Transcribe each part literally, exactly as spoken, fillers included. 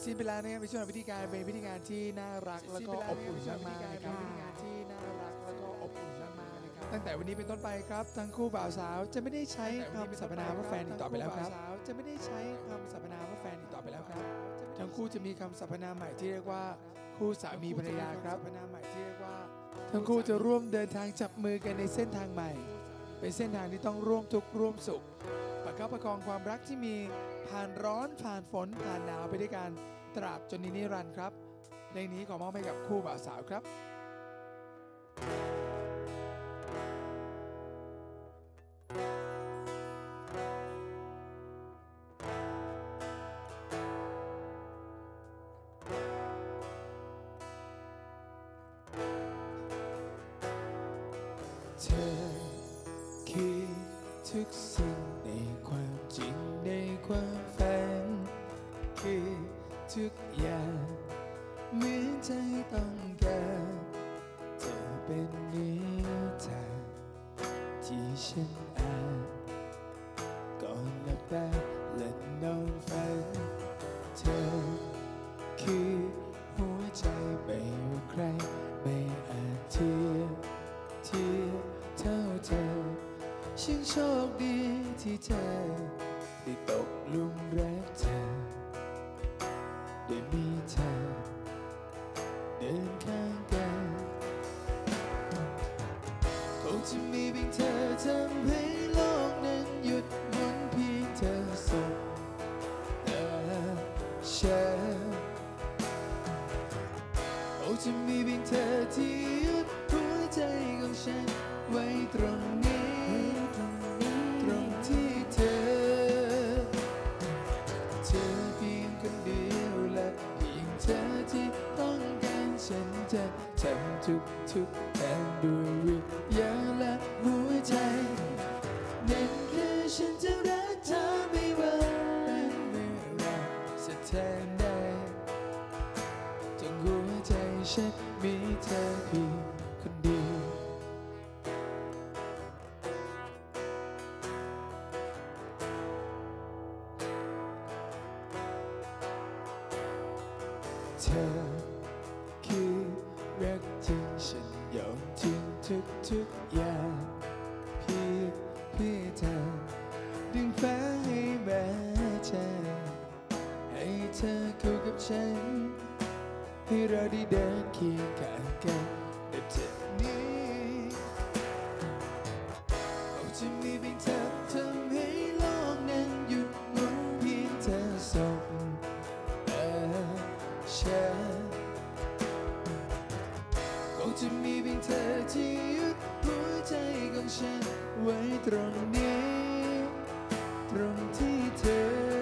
สิ้นไปแล้วนะครับในช่วงวิธีการเป็นวิธีการที่น่ารักแล้วก็อบอุ่นมากๆนะครับวิธีการที่น่ารักแล้วก็อบอุ่นมากๆนะครับตั้งแต่วันนี้เป็นต้นไปครับทั้งคู่บ่าวสาวจะไม่ได้ใช้คำสรรพนามว่าแฟนอีกต่อไปแล้วครับจะไม่ได้ใช้คำสรรพนามว่าแฟนอีกต่อไปแล้วครับทั้งคู่จะมีคำสรรพนามใหม่ที่เรียกว่าคู่สามีภรรยาครับสรรพนามใหม่ที่เรียกว่าทั้งคู่จะร่วมเดินทางจับมือกันในเส้นทางใหม่เป็นเส้นทางที่ต้องร่วมทุกข์ร่วมสุขประคับประคองความรักที่มีผ่านร้อนผ่านฝนผ่านหนาวไปด้วยกันตราบจนนิรันดร์ครับเพลงนี้ขอมอบให้กับคู่บ่าวสาวครับเธอคือทุกสิ่งในความจริงในความฝันคือทุกอย่างเหมือนใจต้องการเธอเป็นนิทานที่ฉันอ่านก่อนหลับตาและนอนฝันเธอคือหัวใจไม่ว่าใครไม่อาจเทียบเทียบเท่าเธอฉันโชคดีที่เธอได้ตกหลุมรักเธอได้มีเธอเดินข้างกันคงจะมีเพียงเธอทำให้โลกนั้นหยุดหมุนเพียงเธอส่งตาฉันคงจะมีเพียงเธอที่หยุดหัวใจของฉันไว้ตรงนี้ตรงที่เธอเธอเพียงคนเดียวและเพียงเธอที่ต้องการฉันจะทำทุกทุกทางด้วยวิญญาณและหัวใจนั่นคือฉันจะรักเธอไม่ว่าเป็นเมื่อไรสถานใดทั้งหัวใจฉันมีเธอเพียงคนเดียวเธอคือรักจริงฉันยอมทิ้งทุกทุกอย่างเพียงเพื่อเธอดึงฟ้าให้มาเจอให้เธอคู่กับฉันให้เราได้เดินเคียงข้างกันแต่เจ็บนี้คงจะมีเพียงเธอทำให้โลกนั้นหยุดหมุนเพียงเธอส่งฉันคงจะมีเพียงเธอที่ยึดหัวใจของฉันไว้ตรงนี้ตรงที่เธอ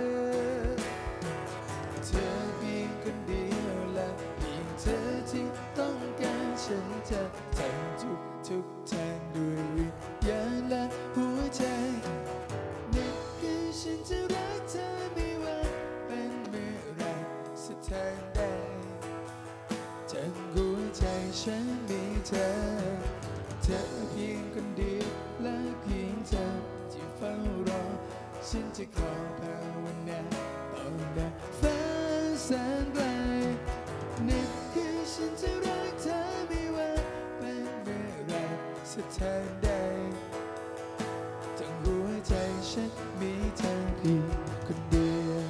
เธอเพียงคนเดียวและเพียงเธอที่ต้องการฉันจะทำทุกทุกทางด้วยวิญญาณและหัวใจนี่คือฉันจะรักเธอไม่ว่าเป็นเมื่อไรสถานใดทั้งหัวใจฉันมีเธอเธอเพียงคนเดียวและเพียงเธอที่เฝ้ารอฉันจะขอภาวนาต่อหน้าฟ้าแสนไกลนี่คือฉันจะรักเธอไม่ว่าเป็นเมื่อไรสถานใดทั้งหัวใจฉันมีเธอเพียงคนเดียว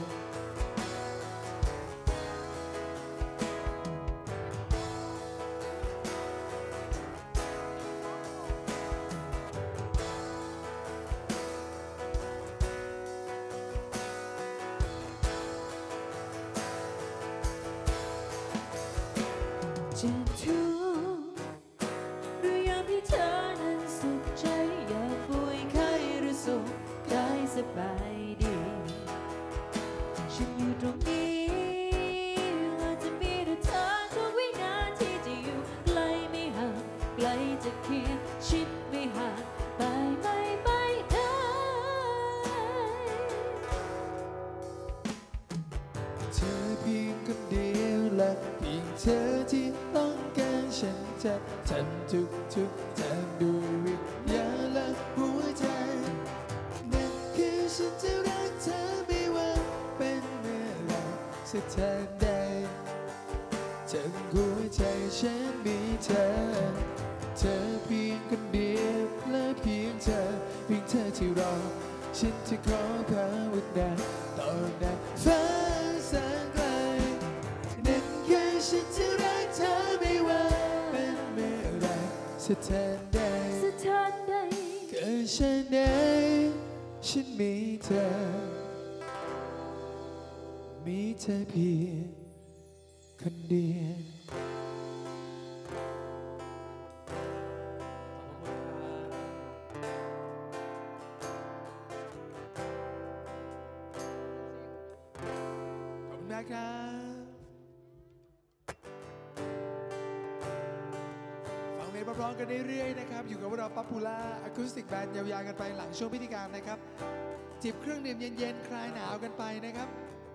จะทุกข์หรือยามที่เธอนั้นสุขใจอยากป่วยไข้หรือสุขกายสบายดีฉันอยู่ตรงนี้อาจจะมีแต่เธอทุกวินาทีจะอยู่ไกลไม่ห่างไกลจะเคียงชิดไม่ห่างไปไม่ไปได้เธอเพียงคนเดียวและเพียงเธอที่ต้องการฉันจะทำทุกทุกทางด้วยวิญญาณและหัวใจนั่นคือฉันจะรักเธอไม่ว่าเป็นเมื่อไรสสักทันใดทั้งหัวใจฉันมีเธอเธอเพียงคนเดียวและเพียงเธอเพียงเธอที่รอฉันจะขอภาวนาต่อหน้าฟ้าแสนไกลนั่นคือฉันจะรักเธอไม่ว่าเป็นเมื่อไรสักทันใดสถานใดเกิดฉันไหนฉันมีเธอมีเธอเพียงคนเดียวขอบคุณนะครับฟังเพลงพร้อมๆกันเรื่อยๆนะครับอยู่กับพวกเราป๊อปปูล่าอะคูสติกแบนด์ยาวๆกันไปหลังช่วงพิธีการนะครับจิบเครื่องดื่มเย็นๆคลายหนาวกันไปนะครับ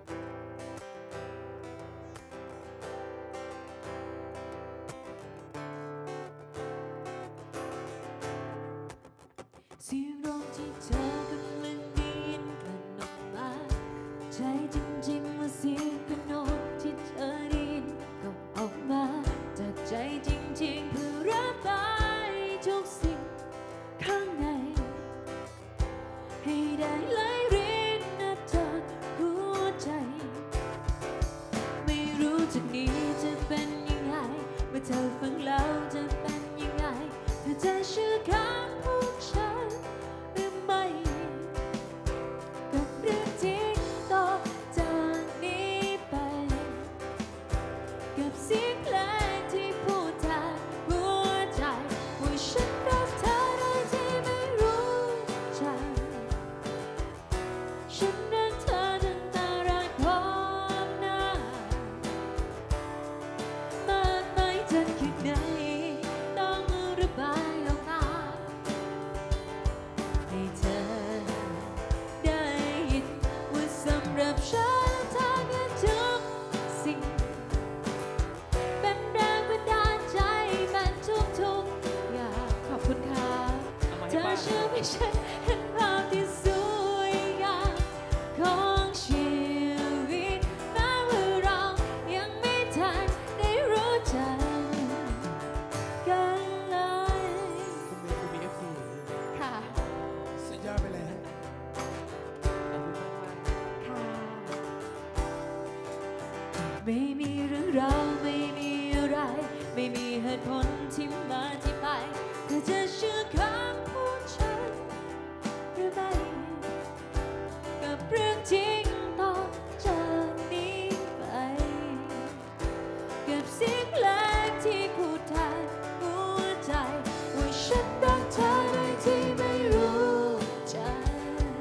เสียงร้องที่เธอกำลังได้ยินกลั่นออกมาใช่จริงๆว่าเสียงกระโน้ตที่เธอได้ยินก็ออกมาจากใจจริงๆเพื่อระบายทุกสิ่งข้างในให้ได้ไหลรินจากหัวใจไม่รู้จากนี้จะเป็นยังไงเมื่อเธอฟังแล้วจะเป็นยังไงเธอจะเชื่อคำพูดฉันหรือไม่กับเรื่องจริงต่อจากนี้ไปกับเสียงเพลงที่พูดแทนหัวใจว่าฉันรักเธอโดยที่ไม่รู้จักฉันรักเธอตั้งแต่แรกพบหน้ามากมายจนแค่ไหนต้องระบายออกมาให้เธอได้ยินว่าสำหรับฉันเธอคือทุกสิ่งเป็นแรงบันดาลใจเป็นทุกๆอย่างขอบคุณค่ะเธอเชื่อไม่ใช่เห็นภาพที่สวยงามของชีวิตแม้ว่าเรายังไม่ทันได้รู้จักกันเลยคุณเมย์คุณมีเอฟซีค่ะสุดยอดไปเลยฮะค่ะไม่มีเรื่องราวไม่มีอะไรไม่มีเหตุผลที่มาที่ไปเธอจะเชื่อคำพูดฉันหรือไม่กับเรื่องจริงต่อจากนี้ไปกับเสียงเพลงที่พูดแทนหัวใจว่าฉันรักเธอโดยที่ไม่รู้จัก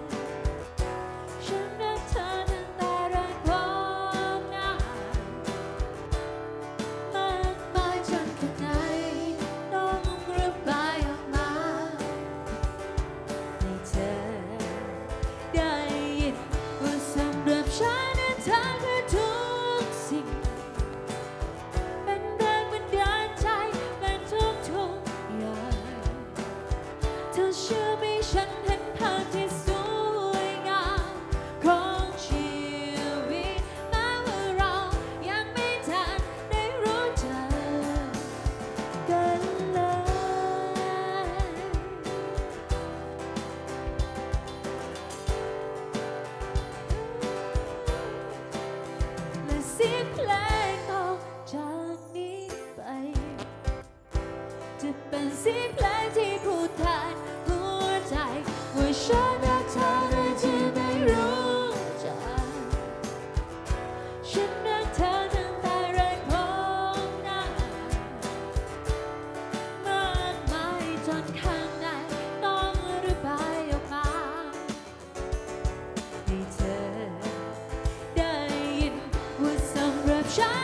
ฉันรักเธอตั้งแต่แรกพบหน้ามากมายจนแค่ไหนต้องระบายออกมาให้เธอได้ยินว่าสำหรับฉันนั้นเธอคือทุกสิ่งเป็นแรงบันดาลใจเป็นทุกๆอย่างเธอเชื่อไหมฉันเห็นภาพที่สวยงามของชีวิตแม้ว่าเรายังไม่ทันได้รู้จักกันเลยและเสียงเพลงต่อจากนี้ไปจะเป็นเสียงเพลงที่พูดแทนหัวใจว่าฉันรักเธอโดยที่ไม่รู้จักฉันรักเธอตั้งแต่แรกพบหน้ามากมายจนข้างในต้องระบายออกมาให้เธอได้ยินว่าสำหรับฉัน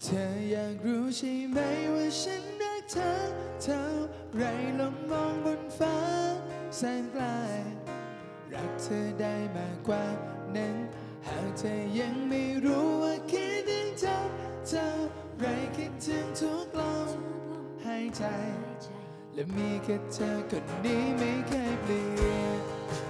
ธออยากรู้ใช่ไหมว่าฉันรักเธอเท่าไรลองมองบนฟ้าแสนไกลรักเธอได้มากกว่านั้นหากเธอยังไม่รู้ว่าคิดถึงเธอเท่าไรคิดถึงทุกลมหายใจและมีแค่เธอคนนี้ไม่เคยเปลี่ยน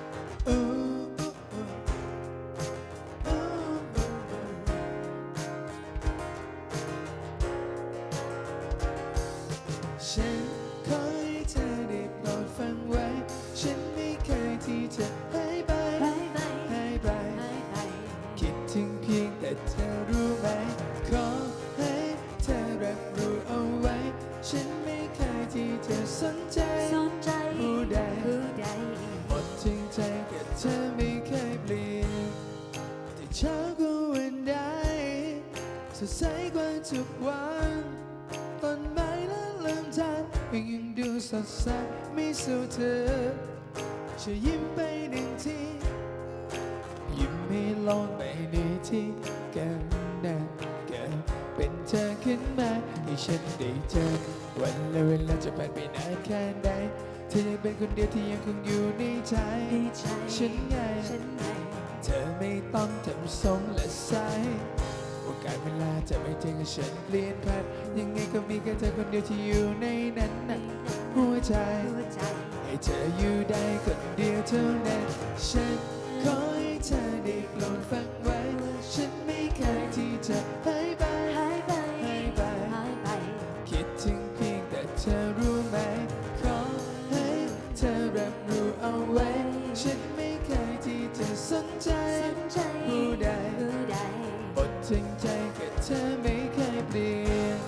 ฉันขอให้เธอได้โปรดฟังไว้ฉันไม่เคยที่จะหายไปหายไปคิดถึงเพียงแต่เธอรู้ไหมขอให้เธอรับรู้เอาไว้ฉันไม่เคยที่จะสนใจผู้ใดหมดถึงใจกับเธอไม่เคยเปลี่ยนแต่เช้าก็วันใดสดใสกว่าทุกวันต้นไม้และลำธารยังดูสดใสไม่สู้เธอจะยิ้มไปหนึ่งทียิ้มให้โลกใบนี้ที่กันนะเกิดเป็นเธอขึ้นมาให้ฉันได้เจอวันและเวลาจะผ่านไปนานแค่ไหนเธอยังเป็นคนเดียวที่ยังคงอยู่ในใจฉันไงเธอไม่ต้องทำทรงและสายโอกาสเวลาจะไม่เจอกับฉันเปลี่ยนผ่านยังไงก็มีแค่เธอคนเดียวที่อยู่ในนั้นนะหัวใจให้เธออยู่ได้คนเดียวเท่านั้นฉันขอให้เธอได้โปรดฟังไว้ฉันไม่เคยที่จะหายไปหายไปคิดถึงเพียงแต่เธอรู้ไหมขอให้เธอรับรู้เอาไว้ฉันไม่เคยที่จะสนใจผู้ใดหมดถึงใจกับเธอไม่เคยเปลี่ยน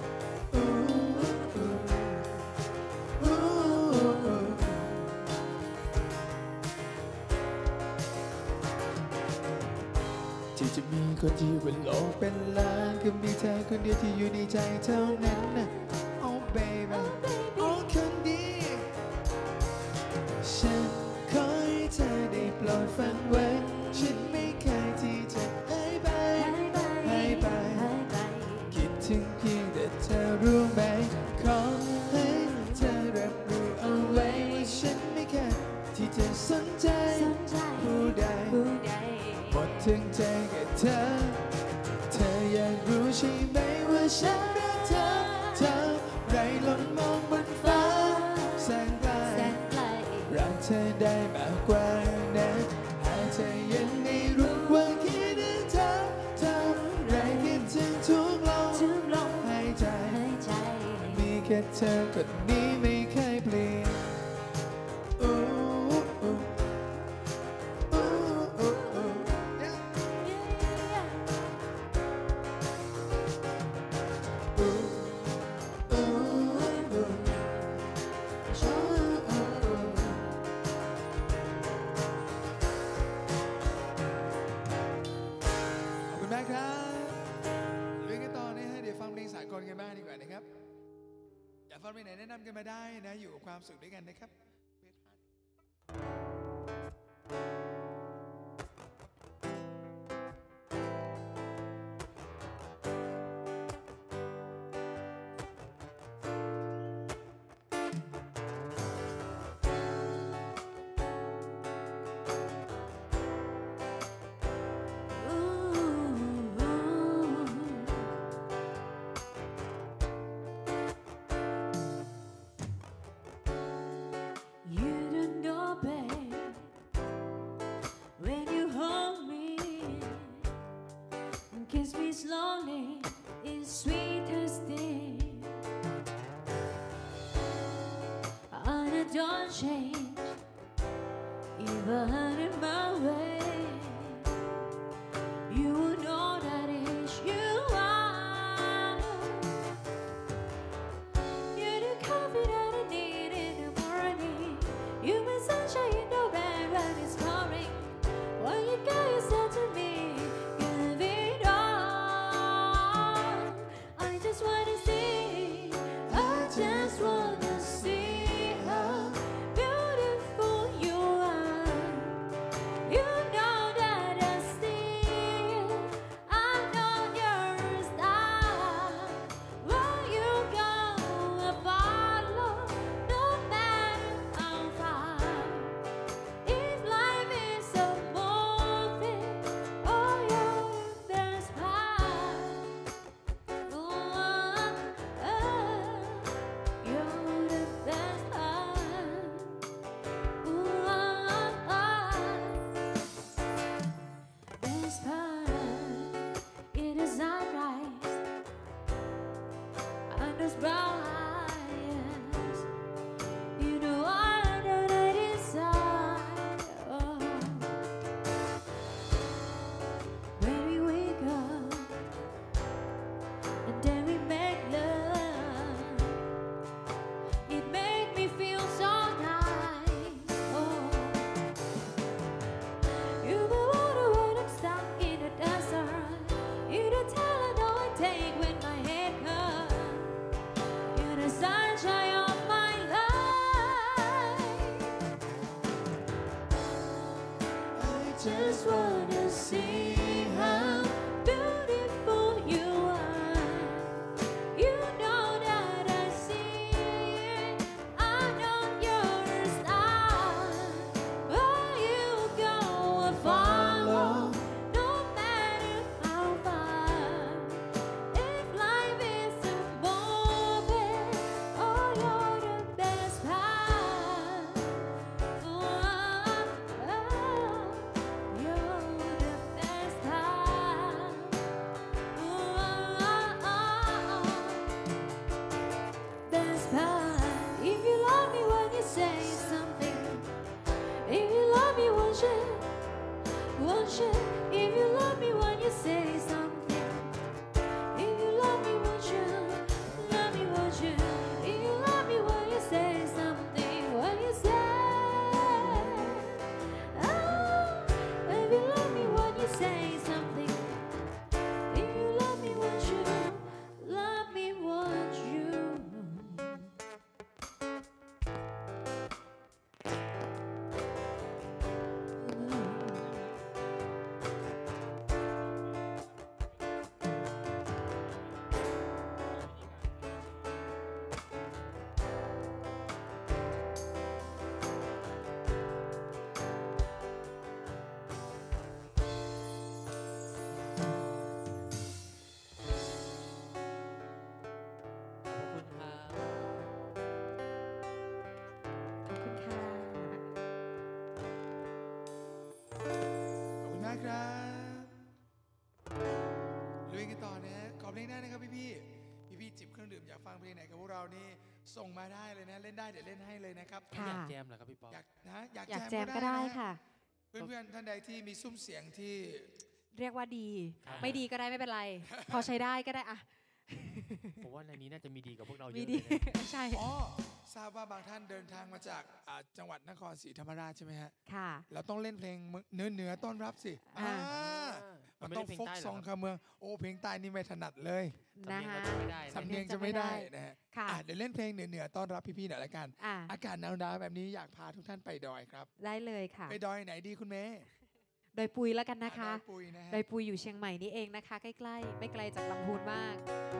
ที่จะมีคนที่บนโลกเป็นล้านก็มีเธอคนเดียวที่อยู่ในใจเท่านั้นนะ Oh baby Oh คนดีฉันขอให้เธอได้โปรดฟังไว้ฉันไม่เคยที่จะหายไปหายไปคิดถึงเพียงแต่เธอรู้ไหมขอให้เธอรับรู้เอาไว้ว่าฉันไม่เคยที่จะสนใจผู้ใดหมดถึงใจกับเธอเธออยากรู้ใช่ไหมว่าฉันรักเธอเท่าไรลองมองบนฟ้าแสนไกลรักเธอได้มากกว่านั้นหากเธอยังไม่รู้ว่าคิดถึงเธอเท่าไรคิดถึงทุกลมหายใจมีแค่เธอคนนี้ไม่เคยเปลี่ยนกันบ้างดีกว่านะครับอยากฟังเพลงไหนแนะนำกันมาได้นะอยู่กับความสุขด้วยกันนะครับ Kiss me slowly, it's sweet as day. And I don't change, even in my way. You know that it's you are. You're the coffee that I need in the morning. You're my sunshine in the rain when it's pouring. When you got yourself to me. brown eyes. You know all that I desire. Oh. When we wake up and then we make love, it made me feel so nice. Oh. You the water when I'm stuck in the desert. You the Tylenol I take when my head hurts. You're the sunshine of my life. I just wanna see how beautiful you are. You know that I see it. I know you're a star. Oh, you go a follow, no matter how far. If life is a moment, oh, you're the best part. Oh, oh, you're the best part. Oh, oh, oh, best part. If you love me when you say something, if you love me, won't you? Won't you? If you love me when you say something, if you love me, won't you? Love me, won't you? If you love me when you say something, when you say, oh, if you love me when you say something, if you love me, won't you? Love me, won't you? ครับลุยกันต่อนะฮะขอเพลงได้นะครับพี่พี่พี่พี่ๆจิบเครื่องดื่มอยากฟังเพลงไหนกับพวกเรานี่ส่งมาได้เลยนะเล่นได้เดี๋ยวเล่นให้เลยนะครับค่ะอยากแจมเหรอครับพี่ป๊อปอยากนะอยากอยากแจแจมมก็ก็ได้ได้นะค่ะเพื่อนๆท่านใดที่มีซุ้มเสียงที่เรียกว่าดีอ่าไม่ดีก็ได้ไม่เป็นไร พอใช้ได้ก็ได้อะผมว่าในนี้น่าจะมีดีกับพวกเราเยมีอะดีเลยนะใช่อ๋อทราบว่าบางท่านเดินทางมาจากอ่าจังหวัดนครศรีธรรมราชใช่ไหมฮะค่ะเราต้องเล่นเพลงเนื้อเนื้อต้อนรับสิอ่าอ่ามันต้องไม่ได้เพลงฟกใต้เหรอซองครับคำเมืองโอ้เพลงใต้นี่ไม่ถนัดเลยสำนะเนียงฮะเราจะไม่ได้สำนะเนียงจะไม่ได้นะฮะค่ะอ่ะเดี๋ยวเล่นเพลงเหนือเหนือต้อนรับพี่ๆหน่อยละกันอ่ะอากาศหนาวๆแบบนี้อยากพาทุกท่านไปดอยครับได้เลยค่ะไปดอยไหนดีคุณเมย์โดยปุยแล้วกันนะคะดอยปุยนะฮะโดยปุยอยู่เชียงใหม่นี่เองนะคะ ใกล้ๆ ไม่ไกลจากลำพูนมาก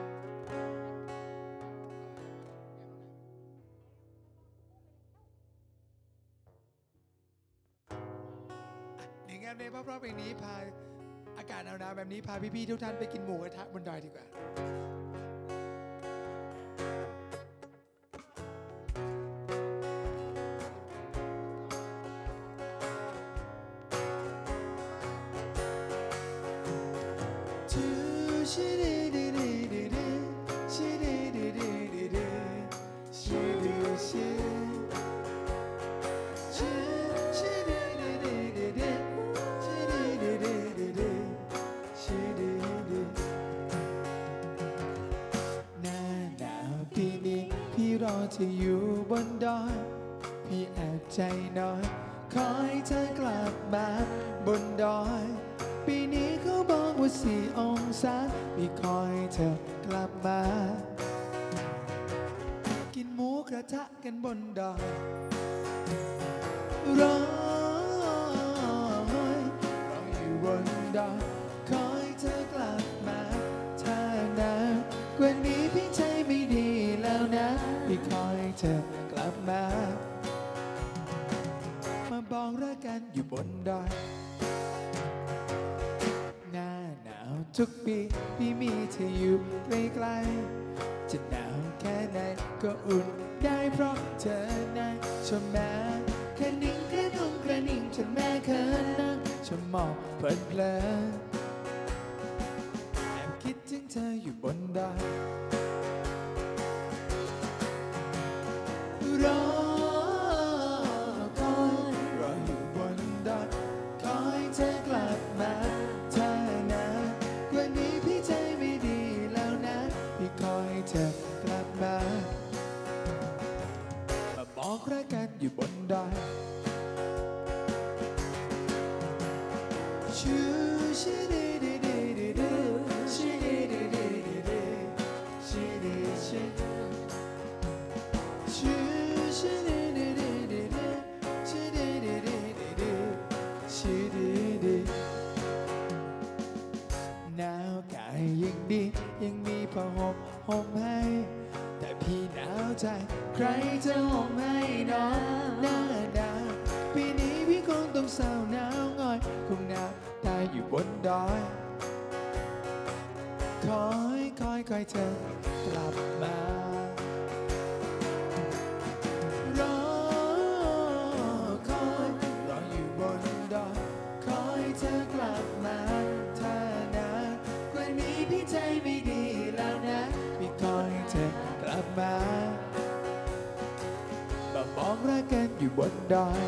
หนึ่งงานเพลงเพราะๆเพลงนี้พาอากาศหนาวๆแบบนี้พาพี่ๆทุกท่านไปกินหมูกระทะบนดอยดีกว่าหน้าหนาวปีนี้พี่รอเธออยู่บนดอยพี่แอบใจน้อยขอให้เธอกลับมาบนดอยปีนี้เขาบอกว่าสี่องศาพี่คอยเธอกลับมากินหมูกระทะกันบนดอยรอรออยู่บนดอยขอให้เธอกลับมาถ้าหนาวกว่านี้พี่ใจไม่ดีแล้วนะพี่คอยให้เธอกลับมามาบอกรักกันอยู่บนดอยหน้าหนาวทุกปีพี่มีเธออยู่ใกล้ๆจะหนาวแค่ไหนก็อุ่นได้เพราะเธอนั้นชมแม่แค่นิ่งแค่นุ่มแค่นิ่งจนแม่เขินนั่งชมมองเพลินเพลินแอบคิดถึงเธออยู่บนดอยอยู่บนดอยชูชิดิดิดิดิดิชิดิดิดิดิดิชิดิชิชูชิดิดิดิดิดิชิดิดิดิดิดิชิดิดิหนาวกายยังดียังมีผ้าห่มห่มให้แต่พี่หนาวใจใครจะห่มให้น้องหน้าหนาวปีนี้พี่คงต้องเศร้าหนาวง่อยคงหนาวตายอยู่บนดอยคอยคอยคอยเธอกลับมารอคอยรออยู่บนดอยคอยเธอกลับมาถ้านานกว่านี้พี่ใจไม่ดีแล้วนะพี่คอยเธอกลับมามาบอกรักกันอยู่บนดอย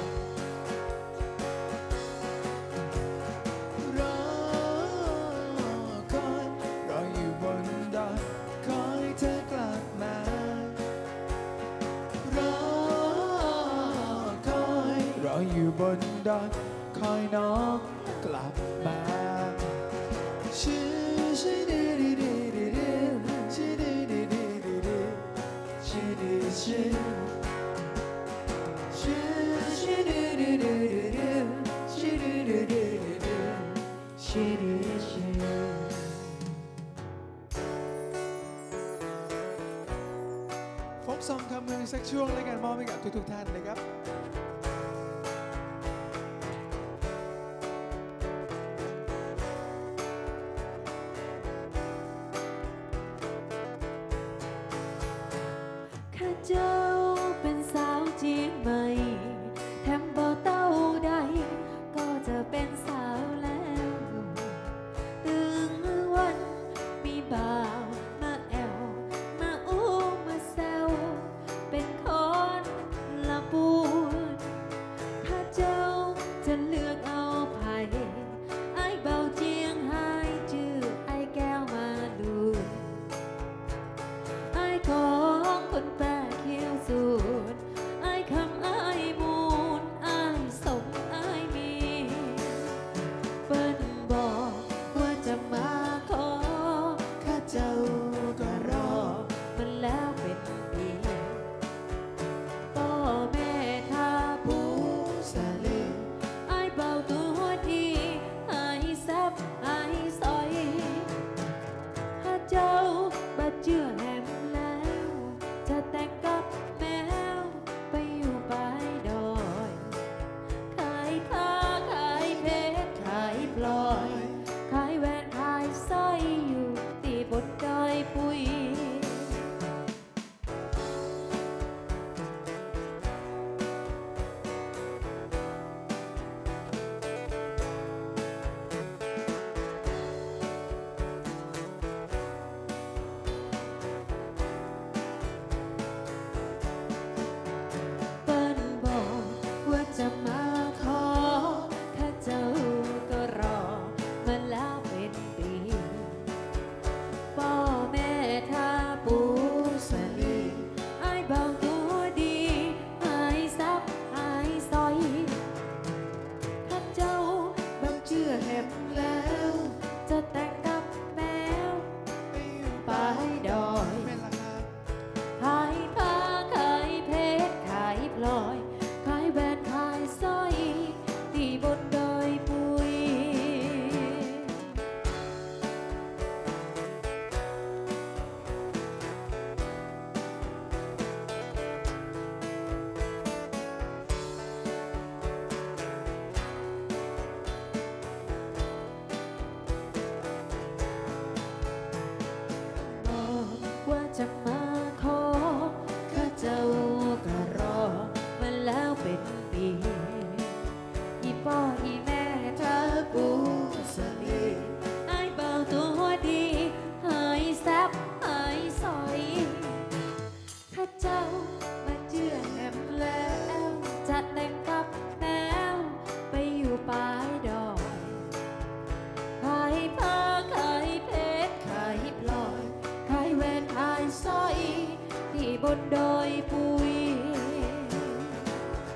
รอคอยรออยู่บนดอยคอยเธอกลับมารอคอยรออยู่บนดอยคอยน้องกลับมาชื่อชื่อดีดีดีดีดีชื่อดีดีดีดีดีชื่อดีชื่อชื่อชื่อดีดีดีดีชื่อดีดีดีดีชื่อดีชื่อฟกซองคำเมืองสักช่วงแล้วกันมอบให้กับทุกๆท่านเลยครับข้าเจ้าเป็นสาวเจียงใหม่แถมบ่เต้าใดก็จะเป็นสาวแล้วตึงวันมีบ่าวมาแอวมาอู้มาแซวเป็นคนละปูนข้าเจ้าจะเลือกเอาไผ่ไอ้เบาเจียงไฮ้ชื่อไอ้แก้วมาดูไอ้ของคนแปะเขียวสูดไอ้คำไอ้มูลไอ้สมไอ้มีเปิ้นบอกว่าจะมาขอข้าเจ้าก็รอมันแล้วเป็นปีพ่อแม่ท่าผู้สาลีไอ้เบาตัวดีไอ้ซับไอ้ซอยข้าเจ้าบัดเจือแหมแล้วจะแต่งกับแมวไปอยู่ปลายดอยขายผ้าขายเพชรขายพลอยขายแหวนขายสร้อยอยู่ที่บนดอยปุยเปิ้นบอกว่าจะมาขอข้าเจ้าก็รอมาแล้วเป็นปีพ่อแม่ท่าปูสลีไอ้เบาตัวดีไอ้ซับไอ้ซอยข้าเจ้าบังเชื่อแหมแล้วจะแต่งกับแมวไปอยู่ปลายดอยเป็นราคาขายผ้าขายเพชรขายพลอยขายแหวนขายสร้อยที่บนดอยปุยบอกว่าจะมาขอข้าเจ้าก็รอมาแล้วเป็นปีอีพ่ออีแม่ท่าปูสลีไอ้เบาตัวดีหายแซบหายซอยข้าเจ้ามาเจือแหมแล้วจะแต่งกับแมวไปอยู่ปลายดอยขายผ้าขายเพชรขายพลอยขายแหวนขายสร้อยที่บนดอยปุย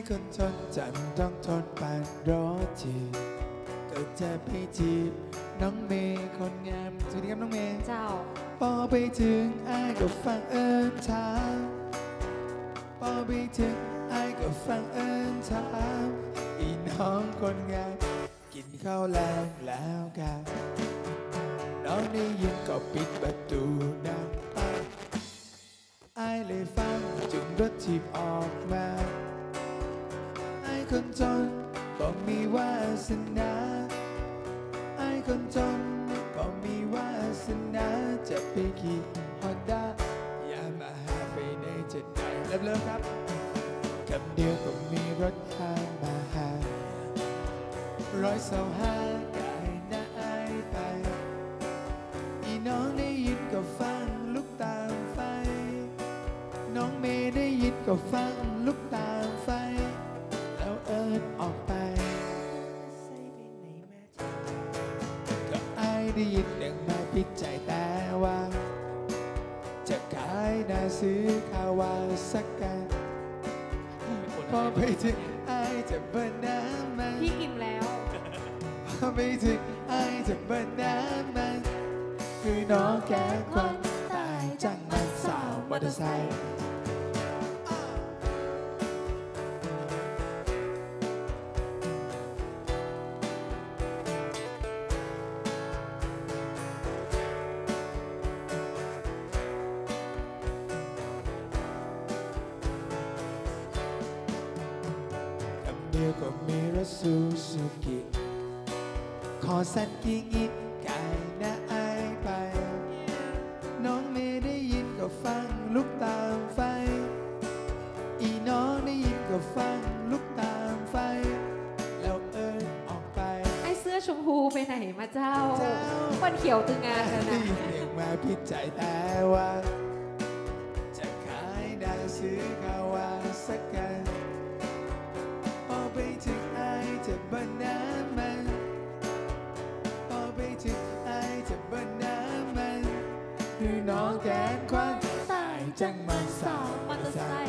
คนทนจำต้องทนผ่านรถจีบก็จะไปจีบน้องเมย์คนงามสวัสดีครับน้องเมย์เจ้าพอไปถึงไอ้ก็ฟังเอิญถามพอไปถึงไอ้ก็ฟังเอิญถามอีน้องคนงามกินข้าวแรงแล้วกันน้องได้ยินก็ปิดประตูดังปังไอ้เลยฟังจึงรถจีบออกมาไอ้คนจนก็มีวาสนาไอ้คนจนก็มีวาสนาจะไปขี่ฮอนด้าอย่ามาหาไปในจะได้เริ่มเริ่มครับคำเดียวก็มีรถข้ามมาหาร้อยเสาห้ากายหน้าไอไปอีน้องได้ยินก็ฟังลุกตามไฟน้องเมย์ได้ยินก็ฟังลุกตามไฟแล้วเอิญออกไปก็ไอได้ยินยังมาพิดใจแต่ว่าจะขายนาซื้อคาวาสักกันพอไปถึงไอจะเบิร์นน้ำมันพี่อิ่มแล้วพอไปถึงไอจะเบิร์นน้ำมันคือน้องแก่ควันตายจังมันสาวมอเตอร์ไซค์คำเดียวก็มีรถซูซูกิขอสันกี่งิดกายหน้าไอไปน้องเมย์ได้ยินก็ฟังลุกตามไฟอีน้องได้ยินก็ฟังลุกตามไฟแล้วเอิญออกไปไอเสื้อชมพูไปไหนมาเจ้าเจ้าวันเขียวตึงงานแล้วได้นะยินเสียงมาพิดใจแต่ว่าจะขายได้ซื้อคาวาสักกันพอไปถึงไอจะเบิร์นน้ำมันพอไปถึงไอจะเบิร์นน้ำมันคือน้องแกนควันตายจังมันสาวมอเตอร์ไซค์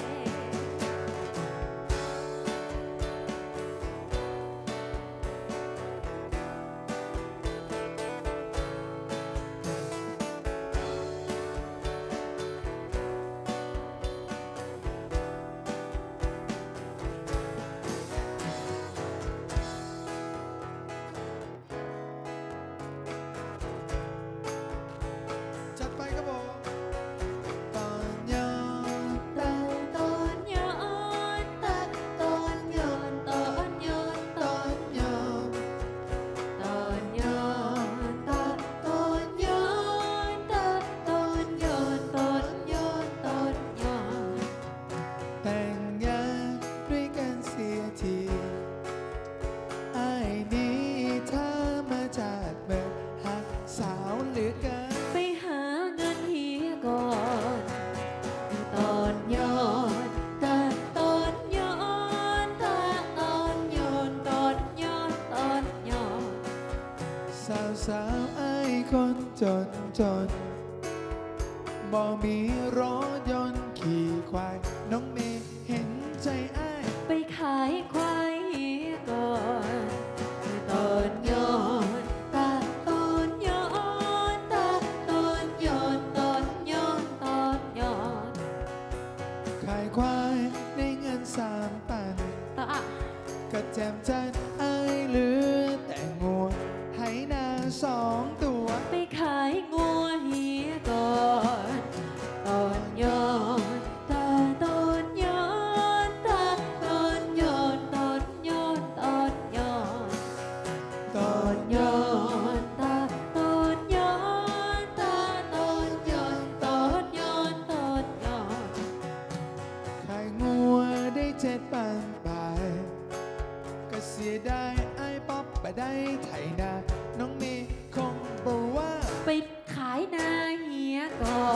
จัดไปครับผมตอนย้อนตอนตอนย้อนตัดตอนย้อนตอนย้อนตตออน นย้อนตอนย้อนตัดตอนย้อนตัดตอนย้อนตอนย้อนตอนย้อนแต่งงานด้วยกันเสียทีไอ้นี่ถ้ามาจากเมืองหักสาวเหลือเกินไปหาเงินเฮียก่อนตอนย้อนตัดตอนย้อนตัดตอนย้อนตอนย้อนตอนย้อนสาวสาวไอ้คนจนจนบ่มีรถยนต์ขี่ควายน้องเมย์เห็นใจไอ้ไปขายควายเฮียก่อนตอนย้อนตัดตอนย้อนตัดตอนย้อนตอนย้อนตอนย้อนขายควายได้เงินสามปันต่ออ่ะก็แจมจัดไอ้เหลือแต่งัวให้นาสองตัวไปขายงัวเฮียก่อนตอนย้อนตัดตอนย้อนตัดตอนย้อนตอนย้อนตอนย้อนตอตอน นย้อนตัดตอนย้อนตัดตอนย้อนตอนย้อนตอนย้อนขายงัวได้เจ็ดปันไปก็เสียดายไอ้ป๊อปไปได้ไถนาน้องเมย์คงบอกว่าไปขายนาเฮียก่อน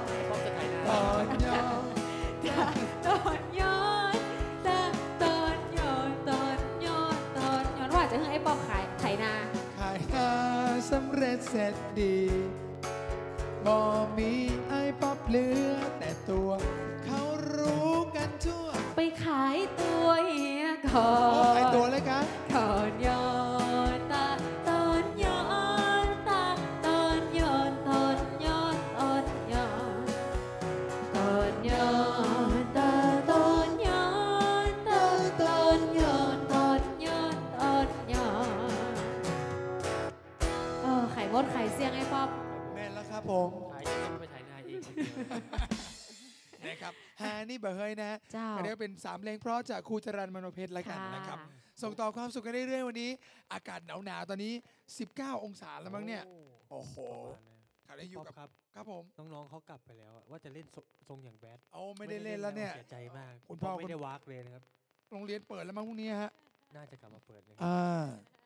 พร้อมจะถ่ายหน้าตอนยอมตอนย้อนตัดตอนย้อนตอนย้อนตอนย้อนว่าจะให้ไอ้ปอมขายไถนาขายนาสำเร็จเสร็จดีบ่มีไอ้ป๊อปเหลือแต่ตัว เขารู้กันทั่วไปขายตัวเฮียอโอ้ไอตัวเลยครับขอนย้อนตาตอนย้อนตาตอนย้อนตอนย้อนตอนย้อนตอนย้อนตาตอนย้อนตาตอนย้อนตอนย้อนตอนย้อนเออไข่มดไข่เสียงไอ้ป๊อปแม่นแล้วครับผมถ่ายเองก็ไปถ่ายนายเองคนเดียวนะครับฮานี่เบอร์เฮยนะเจ้าก็เรียกว่าเป็นสามเพลงเพราะจากครูจรัญมโนเพชรแล้วกันนะครับ ส่งต่อความสุขกันเรื่อยๆวันนี้ อากาศหนาวๆตอนนี้ สิบเก้า องศาแล้วมั้งเนี่ย โอ้โห ครับได้อยู่กับครับครับผมน้องๆเขากลับไปแล้วอะว่าจะเล่นทรงทรงอย่างแบดเอาไม่ได้เล่นแล้วเนี่ยเสียใจมากคุณพ่อไม่ได้วากเลยนะครับโรงเรียนเปิดแล้วมั้งพรุ่งนี้ฮะน่าจะกลับมาเปิดเลยอ่า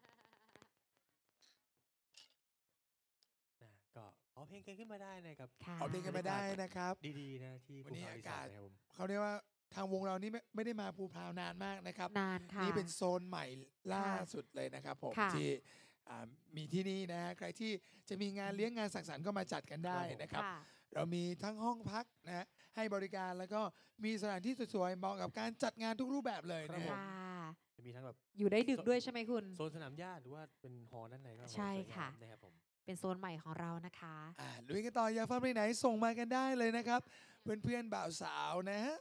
นะก็ขอเพลงกันขึ้นมาได้นะครับค่ะเอาเพลงกันมาได้นะครับดีๆนะที่วันนี้ภูเขอากาศรีสร์ทนะครับผมเขาเรียกว่าทางวงเรานี่ไม่ไม่ได้มาภูพราวนานมากนะครับนานค่ะนี่เป็นโซนใหม่ล่าสุดเลยนะครับผมค่ะที่อ่ามีที่นี่นะฮะใครที่จะมีงานเลี้ยงงานสังสรรค์ก็มาจัดกันได้นะครับค่ะเรามีทั้งห้องพักนะฮะให้บริการแล้วก็มีสถานที่สวยๆเหมาะกับการจัดงานทุกรูปแบบเลยนะค่ะฮะจะมีทั้งแบบอยู่ได้ดึกด้วยใช่ไหมคุณโซนสนามหญ้าหรือว่าเป็นหอด้านในก็ใช่สวยงามค่ะนะครับผมเป็นโซนใหม่ของเรานะคะอ่าลุยกันต่ออยากฟังเพลงไหนส่งมากันได้เลยนะครับ เพื่อนๆบ่าวสาวนะฮะ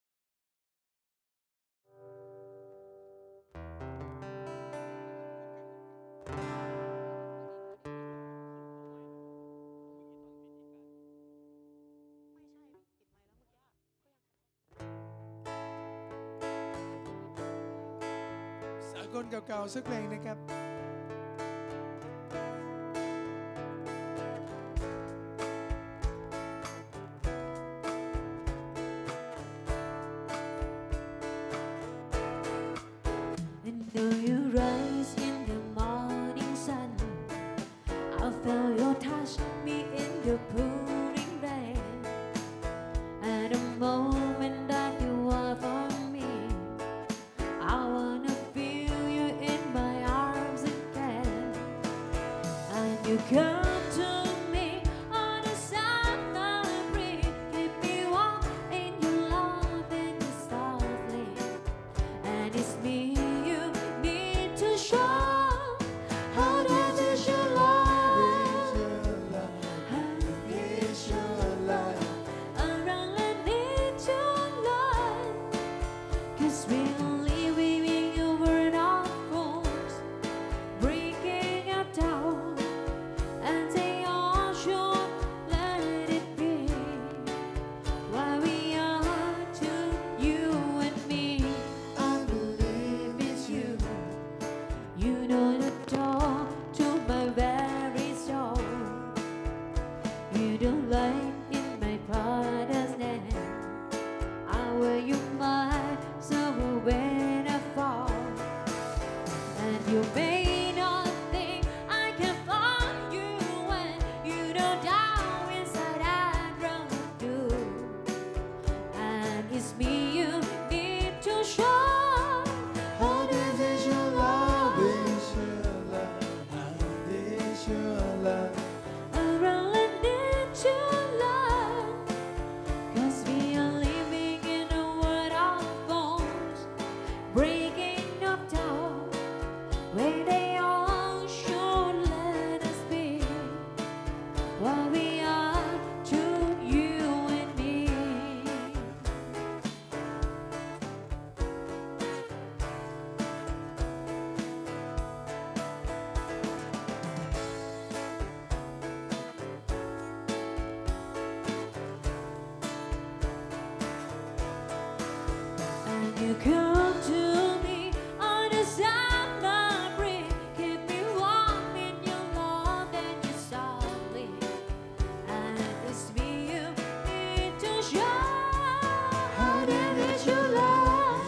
สากลเก่าๆสักเพลงนะครับ And though you rise in the morning sun, I feel your touch me in the pouring rain. At the moment that you are for me, I wanna feel you in my arms again. And you come to me on a summer breeze, keep me warm in your love and your softly. And it's me you need to show. How deep is your love? How deep is your love? I really need your love. 'Cause we're living over our phones, breaking up down, and they all should let it be. Why we are to you and me, I believe it's you. You know the door to my very soul. You don't lie in my father's name. I wear you my summer when I fall. And you may not think I can find you when you know down inside I'd rather do. And it's me you need to show. How deep is your love? I really need your love. 'Cause we are living in a world of phones, breaking up down, where they all should let us be. What we are to you and me. And you come to me on a summer breeze, keep me warm in your love and your softly. And it's me you need to show. How deep is your love?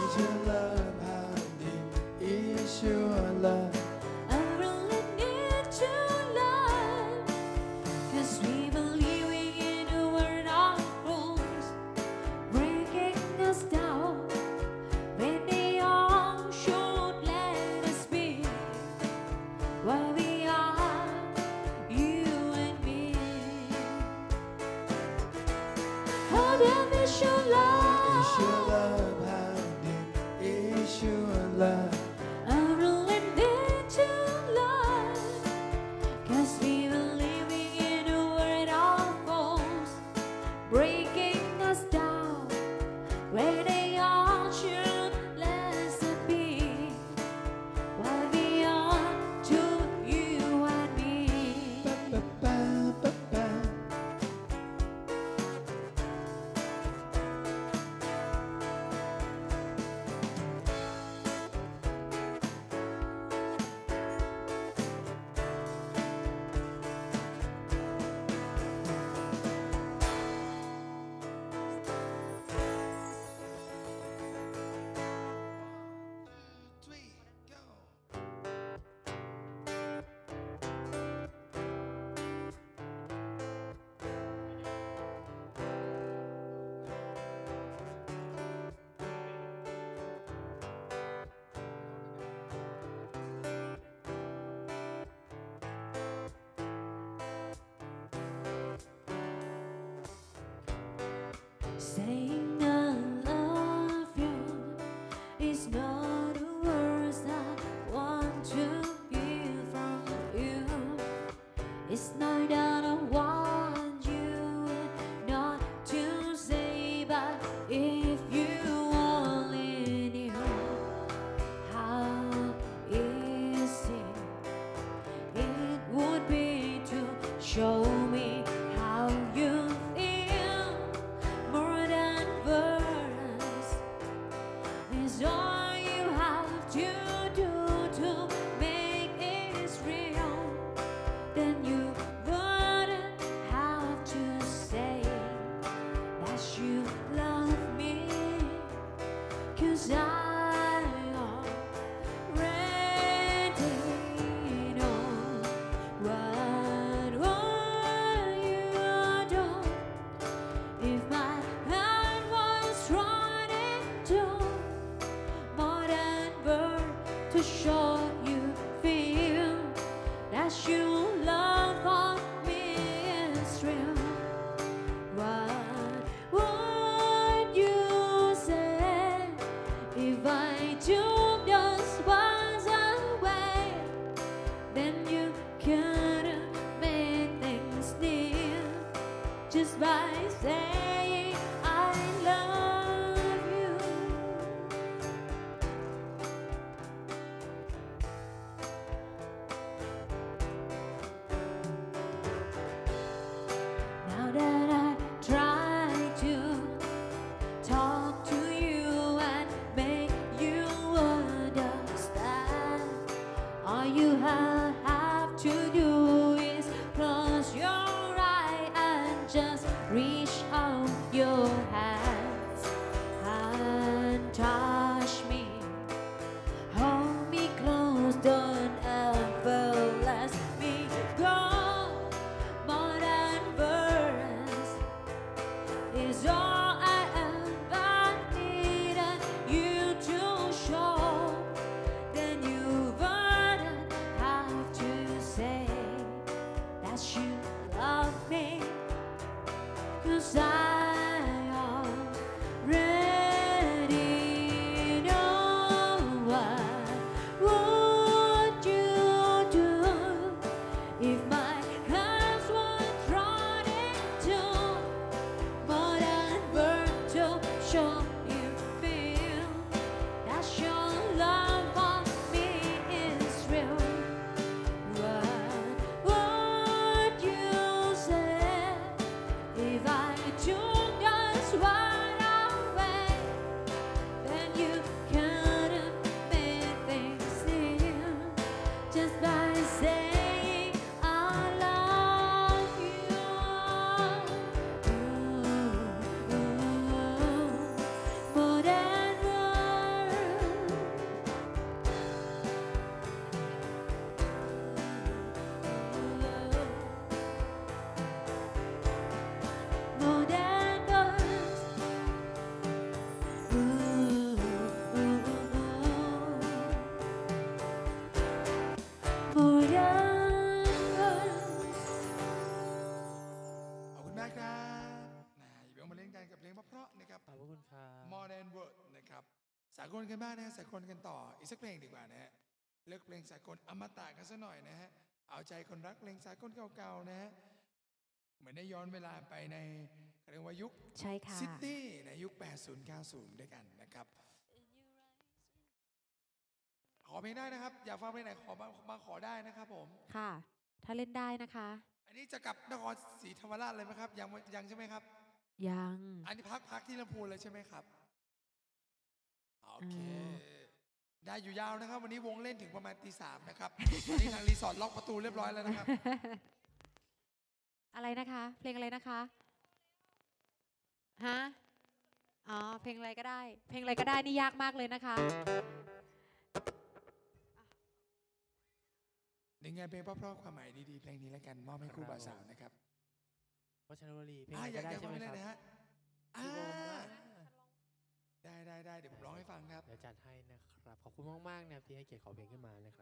I really need your love. 'Cause we believe in a world of fools, breaking us down, when they all should let us be. What we are, you and me. How deep is your love? Is your love? reach out your hands and touch me. Hold me close, don't ever let me go. More than words is all I ever needed you to show. Then you wouldn't have to say that you love me, 'cause I already know what would you do if my hands were drawn into more than words to show you feel that your love for me is real. What would you say if I took us right away? Then you couldn't make things new just by saying I love you. Ooh, more than words. More than words. Ooh, more than words. ขอบคุณมากครับนะเดี๋ยวมาเล่นกันกับเพลงเพราะๆนะครับขอบพระคุณครับ More Than Word นะครับสากลกันบ้างนะฮะสากลกันต่ออีกสักเพลงดีกว่านะฮะเลือกเพลงสากลอมตะกันสักหน่อยนะฮะเอาใจคนรักเพลงสากลเก่าๆนะฮะเหมือนได้ย้อนเวลาไปในเรียกว่ายุคใช่ค่ะซิตี้ในยุค แปดสิบ เก้าสิบ ด้วยกันนะครับขอเพลงได้นะครับอยากฟังเพลงไหนขอมามาขอได้นะครับผมค่ะ ถ้าเล่นได้นะคะอันนี้จะกลับนครศรีธรรมราชเลยไหมครับยังยังใช่ไหมครับยังอันนี้พักพักที่ลำพูนเลยใช่ไหมครับโอเค ได้อยู่ยาวนะครับ วันนี้วงเล่นถึงประมาณตีสามนะครับวันนี้ทางรีสอร์ทล็อกประตูเรียบร้อยแล้วนะครับอะไรนะคะ เพลงอะไรนะคะ ฮะ อ๋อ เพลงอะไรก็ได้ เพลงอะไรก็ได้นี่ยากมากเลยนะคะนี่ไงเพลงเพราะๆความหมายดีๆเพลงนี้แล้วกันมอบให้คู่บ่าวสาวนะครับวัชรวลีเพลงอ่าอะไรอยาก็กได้อยากใช่ฟังไหมเพลงครับนะฮะอ่าพี่โบมว่าได้ได้ได้เดี๋ยวผมร้องให้ฟังครับเดี๋ยวจัดให้นะครับ ขอบคุณมากๆนะครับที่ให้เกียรติขอเพลงขึ้นมานะครับ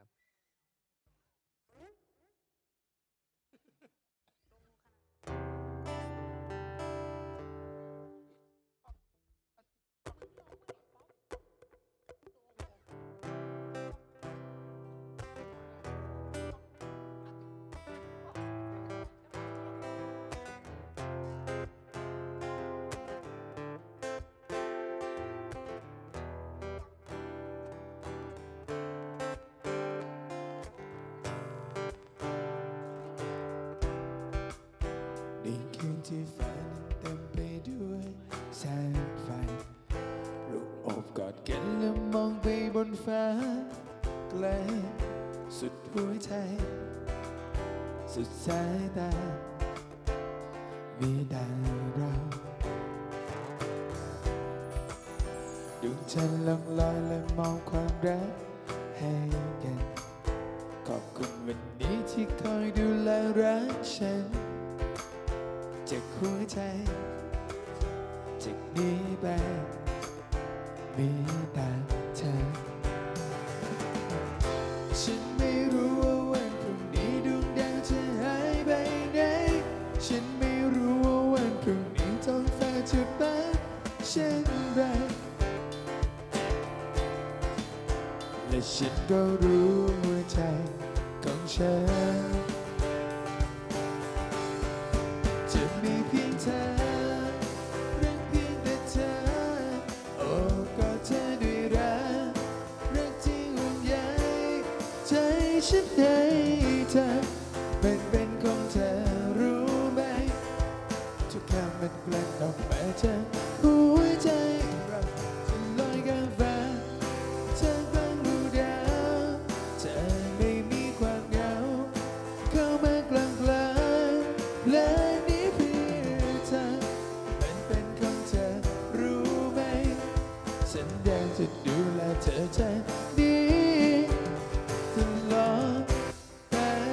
ในคืนที่ฟ้านั้นเต็มไปด้วยแสงไฟรูปโอบกอดกันและมองไปบนฟ้าไกลสุดหัวใจสุดสายตามีแต่เราดวงจันทร์ล่องลอยและมองความรักให้กันขอบคุณวันนี้ที่คอยดูแลรักฉันจากหัวใจจากนี้ไปมีแต่เธอฉันไม่รู้ว่าวันพรุ่งนี้ดวงดาวจะหายไปไหนฉันไม่รู้ว่าวันพรุ่งนี้ท้องฟ้าจะเป็นเช่นไรและฉันก็รู้หัวใจของฉันจะมีเพียงเธอรักเพียงแต่เธอโอ้ก็เธอด้วยรักรักที่ห่วงใยใจฉันให้เธอเป็นเป็นของเธอรู้ไหมทุกคำมันกลั่นออกมาจากหัวใจเราจะลอยข้ามฟ้าเธอฟังดูดาวเธอไม่มีความเหงาเข้ามากลางกลางและนี้เพียงเธอจะดูแลเธอใจดีตลอดไป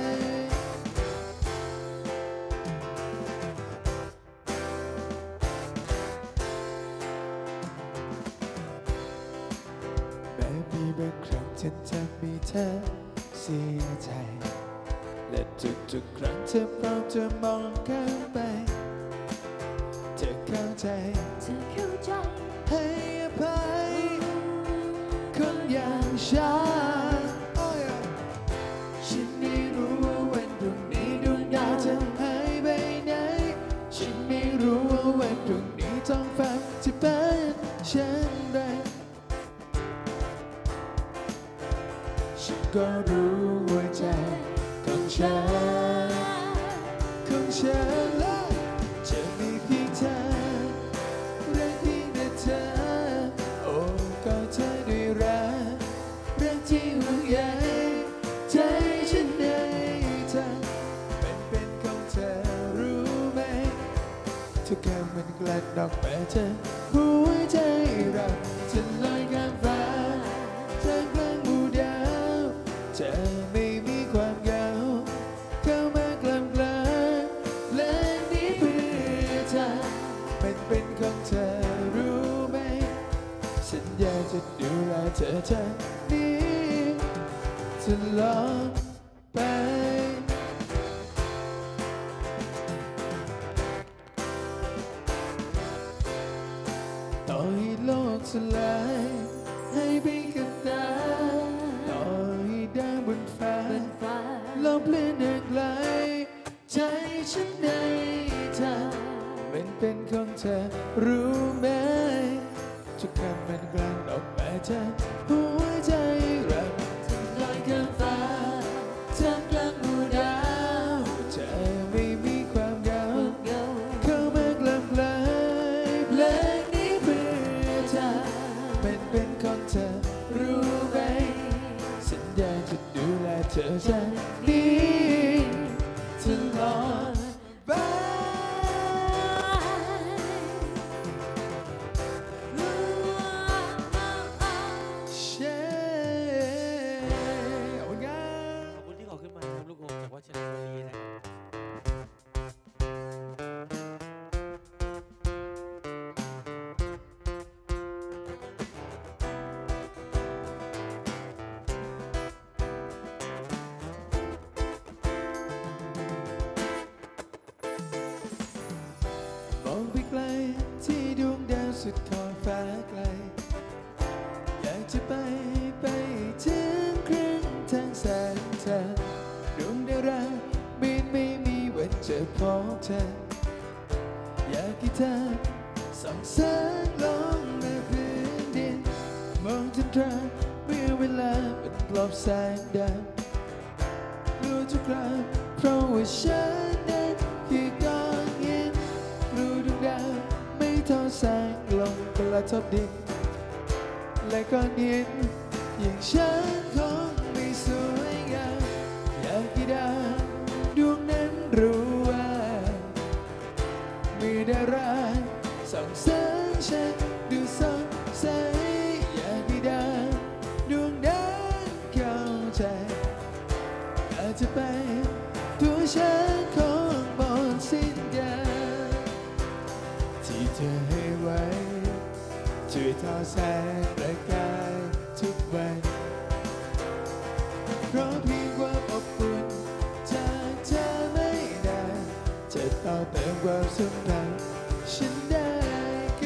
แม้มีบางครั้งฉันจะมีเธอเสียใจและทุกๆครั้งเธอพร้อมจะมองข้ามไปเธอเข้าใจเธอเข้าใจให้อภัยคนอย่างฉันฉันไม่รู้ว่าวันพรุ่งนี้ดวงดาวจะหายไปไหนฉันไม่รู้ว่าวันพรุ่งนี้ท้องฟ้าจะเป็นเช่นไรฉันก็รู้ว่าใจของฉันของฉันและจะมีเพียงเธอรักเพียงแต่เธอโอ้ก็เธอด้วยรักรักที่ห่วงใยใจฉันในเธอเป็นเป็นของเธอรู้ไหมทุกคำมันกลั่นออกมาเธอหัวใจเราจะลอยข้ามฟ้าท่ามกลางหมู่ดาวจะไม่มีความเหงาเข้ามากลางกลางและนี้เพื่อเธอมันเป็นของเธอรู้ไหมสัญญาจะดูแลเธอจากนี้ตลอดไปต่อให้โลกสลายให้ไปกับตาต่อให้ดาวบนฟ้าบนฟ้าลบเลือนห่างไกลใจฉันในเธอมันเป็นของเธอรู้ไหมทุกคำมันกลั่นออกมาจากหัวใจเราจะลอยข้ามฟ้าท่ามกลางหมู่ดาวจะไม่มีความเหงาเงาเข้ามากลางไกลเพลงนี้เพื่อเธอมันเป็นของเธอรู้ไหมสัญญาจะดูแลเธอจากนี้ตลอดไปเช่ขอบคุณครับขอบคุณที่ขอขึ้นมาครับลูกโอมจากวัดเชลบุรีนะครับมองไปไกลที่ดวงดาวสุดขอบฟ้าไกลอยากจะไปไปถึงครึ่งทางแสนเธอดวงดาวเราบินไม่มีวันจะพบเธออยากให้เธอส่องแสงลงในพื้นดินมองจนตราเมื่อเวลามันกลบแสงดาวรู้ทุกครั้งเพราะว่าฉันนั้นคือก้อนหินรู้ดวงดาวไม่เท่าแสงลงกระทบดินและก้อนหินอย่างฉันคงไม่สวยงามอยากให้ดาวดวงนั้นรู้ว่ามีดาราส่องแสงฉันดูสดใสอยากให้ดาวดวงนั้นเข้าใจอาจจะไปตัวฉันคงหมดสิ้นยาที่เธอให้ไว้ช่วยทอแสงประกายทุกวันเพราะเพียงความอบอุ่นจากเธอไม่นานจะต่อเติมความสัมพันธ์ฉันได้ก็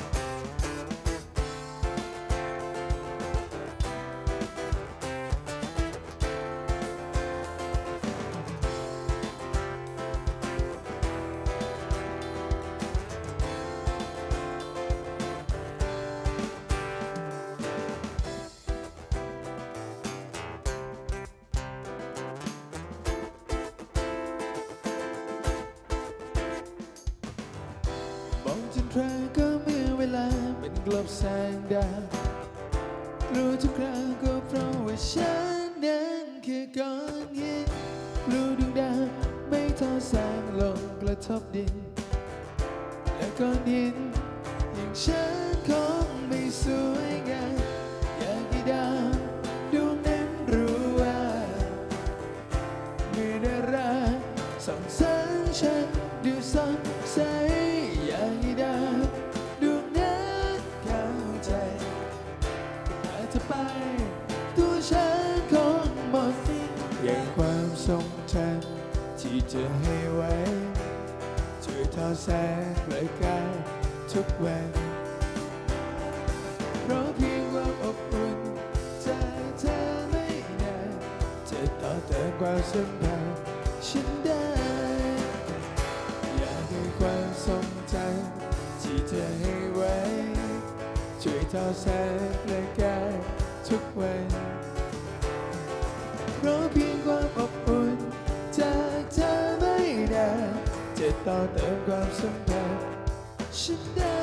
ครั้งก็เมื่อเวลาเป็นกลบแสงดาวรู้ทุกครั้งก็เพราะว่าฉันนั้นคือก้อนหินรู้ดวงดาวไม่ทอแสงลงกระทบดินและก้อนหินอย่างฉันคงไม่สวยงามจะให้ไว้ช่วยทอดแสงและกายทุกวันเพราะเพียงความอบอุ่นจากเธอไม่นานจะต่อเติมความสัมพันธ์ฉันได้อยากให้ความทรงจำที่เธอให้ไว้ช่วยทอดแสงและกายทุกวันเพราะเพียงความอบอุ่นจากเธอไม่นานจะต่อเติมความสัมพันธ์ฉันได้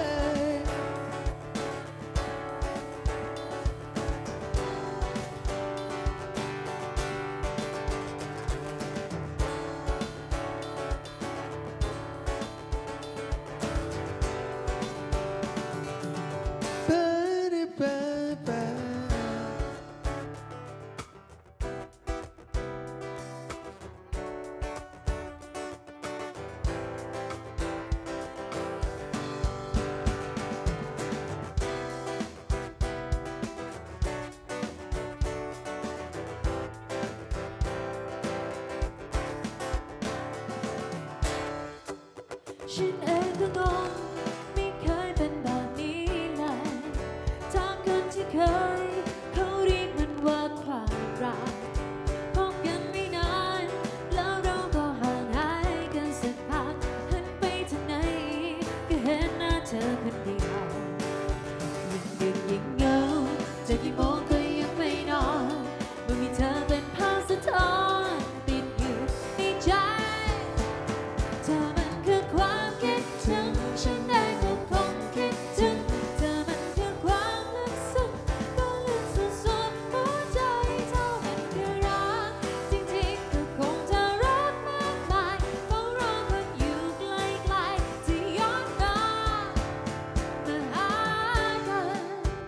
ฉันเองก็งงไม่เคยเป็นแบบนี้เลยถามคนที่เคยเขาเรียกมันว่าความรักพบกันไม่นานแล้วเราก็ห่างหายกันสักพักหันไปทางไหนก็เห็นหน้าเธอคนเดียวยิ่งดึกยิ่งเหงาจะกี่โมงก็ยังไม่นอนเมื่อมีเธอเป็นภาพสะท้อนติดอยู่ในใจเธอมันคือความคิดถึงฉันเองก็คงคิดถึงเธอมันคือความลึกซึ้งก็ลึกสุดๆหัวใจเธอมันคือรักจริงๆก็คงจะรักมากมายเฝ้ารอคนอยู่ไกลๆที่ย้อนมามาหากัน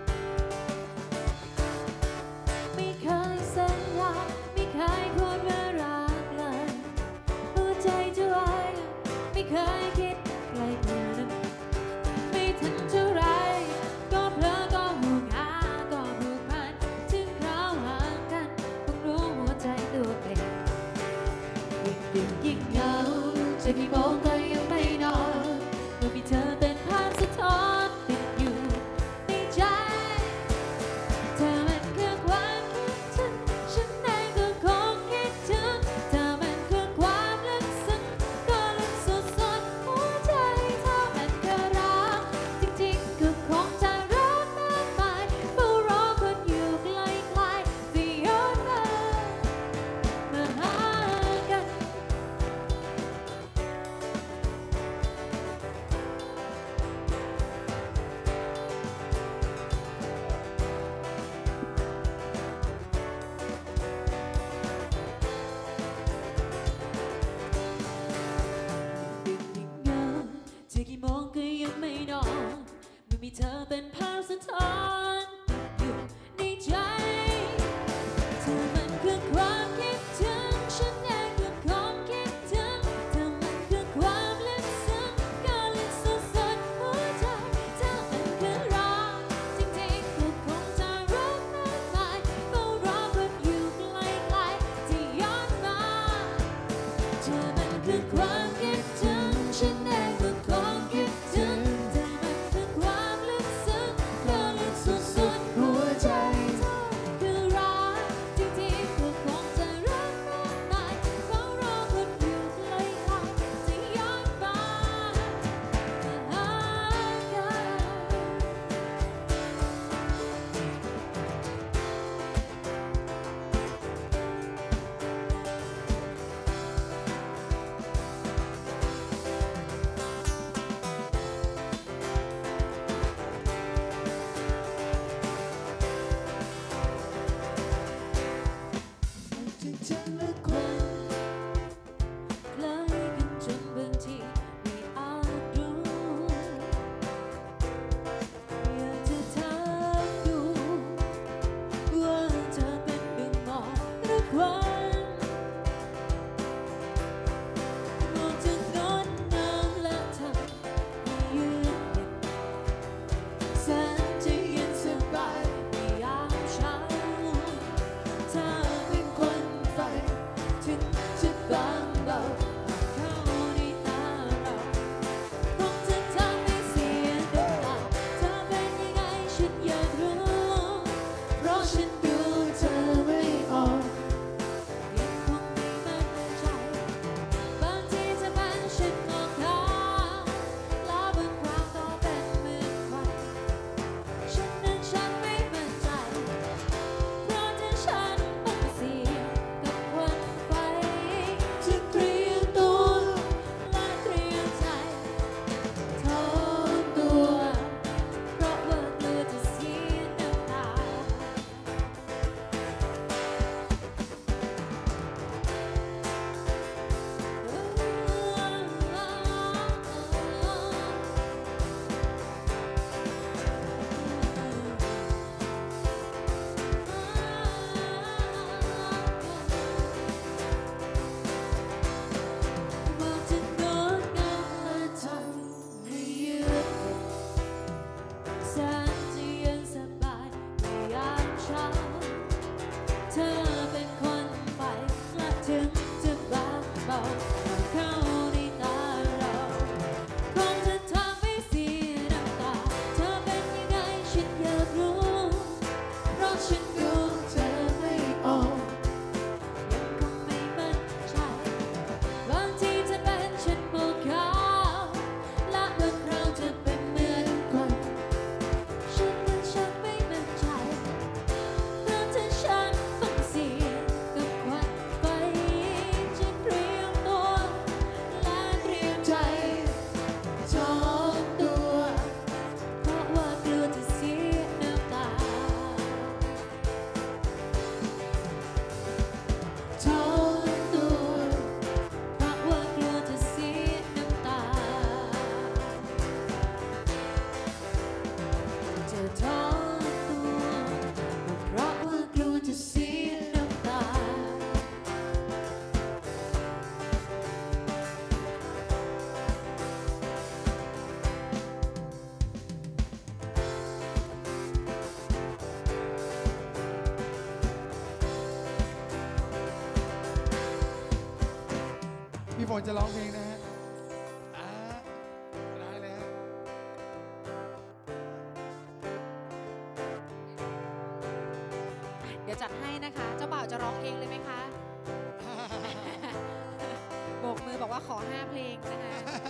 ไม่เคยสัญญาไม่เคยพูดว่ารักเลยหัวใจจะไหวไม่เคยคิดไกลเธอนั้นไม่ทันเท่าไรก็เพลอก็ห่วงหาก็ผูกพันถึงคราวห่างกันเพิ่งรู้หัวใจตัวเป็นยิ่งดึกยิ่งเหงาจะกี่โมงก็ยังไม่นอนเมื่อมีเธอเป็นภาพสะท้อนติดอยู่ในใจเธอมันคือความคิดถึงฉันเองก็คงคิดถึงเธอมันคือความลึกซึ้งก็ลึกสุดๆหัวใจเธอมันคือรักจริงๆก็คงจะรักมากมายเฝ้ารอคนอยู่ไกลๆที่ย้อนมามาหากัน ดึกยิ่งเหงาจะกี่โมงก็ยังไม่นอนไม่มีเธอเป็นภาพสะท้อนอยู่ในใจเธอมันคือความคิดถึงฉันเองก็คงคิดถึงเธอมันคือความลึกซึ้งก็ลึกสุดๆหัวใจเธอมันคือรักจริงๆก็คงจะรักมากมายเฝ้ารอคนอยู่ไกลๆที่ย้อนมาเธอมันคือความคิดถึงฉันเองก็คงคิดถึงเธอมันคือความลึกซึ้งก็ลึกสุฝนจะร้องเพลงนะฮะอ่าได้เลยฮะเดี๋ยวจัดให้นะคะ เจ้าบ่าวจะร้องเองเลยไหมคะ โบกมือบอกว่าขอห้าเพลงนะคะ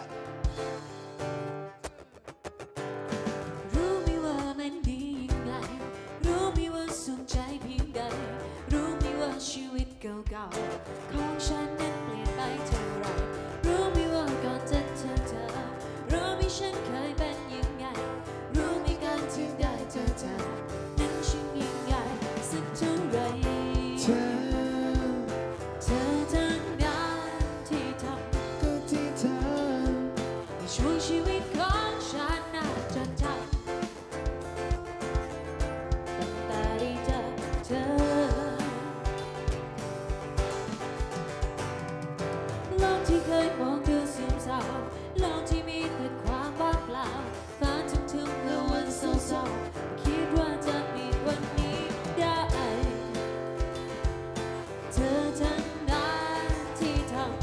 รู้ไหมว่ามันดียังไงรู้ไหมว่าสุขใจเพียงใดรู้ไหมว่าชีวิตเก่าๆของฉันนั้นเปลี่ยนไปเท่าไรรู้ไหมว่าก่อนจะเจอเธอรู้ไหมฉันเคยเป็นยังไงรู้ไหมการที่ได้เจอเธอนั้นช่างยิ่งใหญ่สักเท่าไรเธอเธอทั้งนั้นที่ทำก็ที่เธอในช่วงชีวิตของฉันน่าจะทำตั้งแต่ได้เจอเธอโลกที่เคยมองดูซึมเศร้าโลกที่มีแต่ความว่างเปล่าฝันถึงๆและวันเศร้าๆคิดว่าจะมีวันนี้ได้เธอทั้งนั้นที่ทำ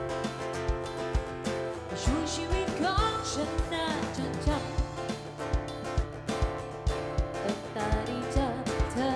ช่วงชีวิตของฉันน่าจะจำตั้งแต่ได้เจอเธอ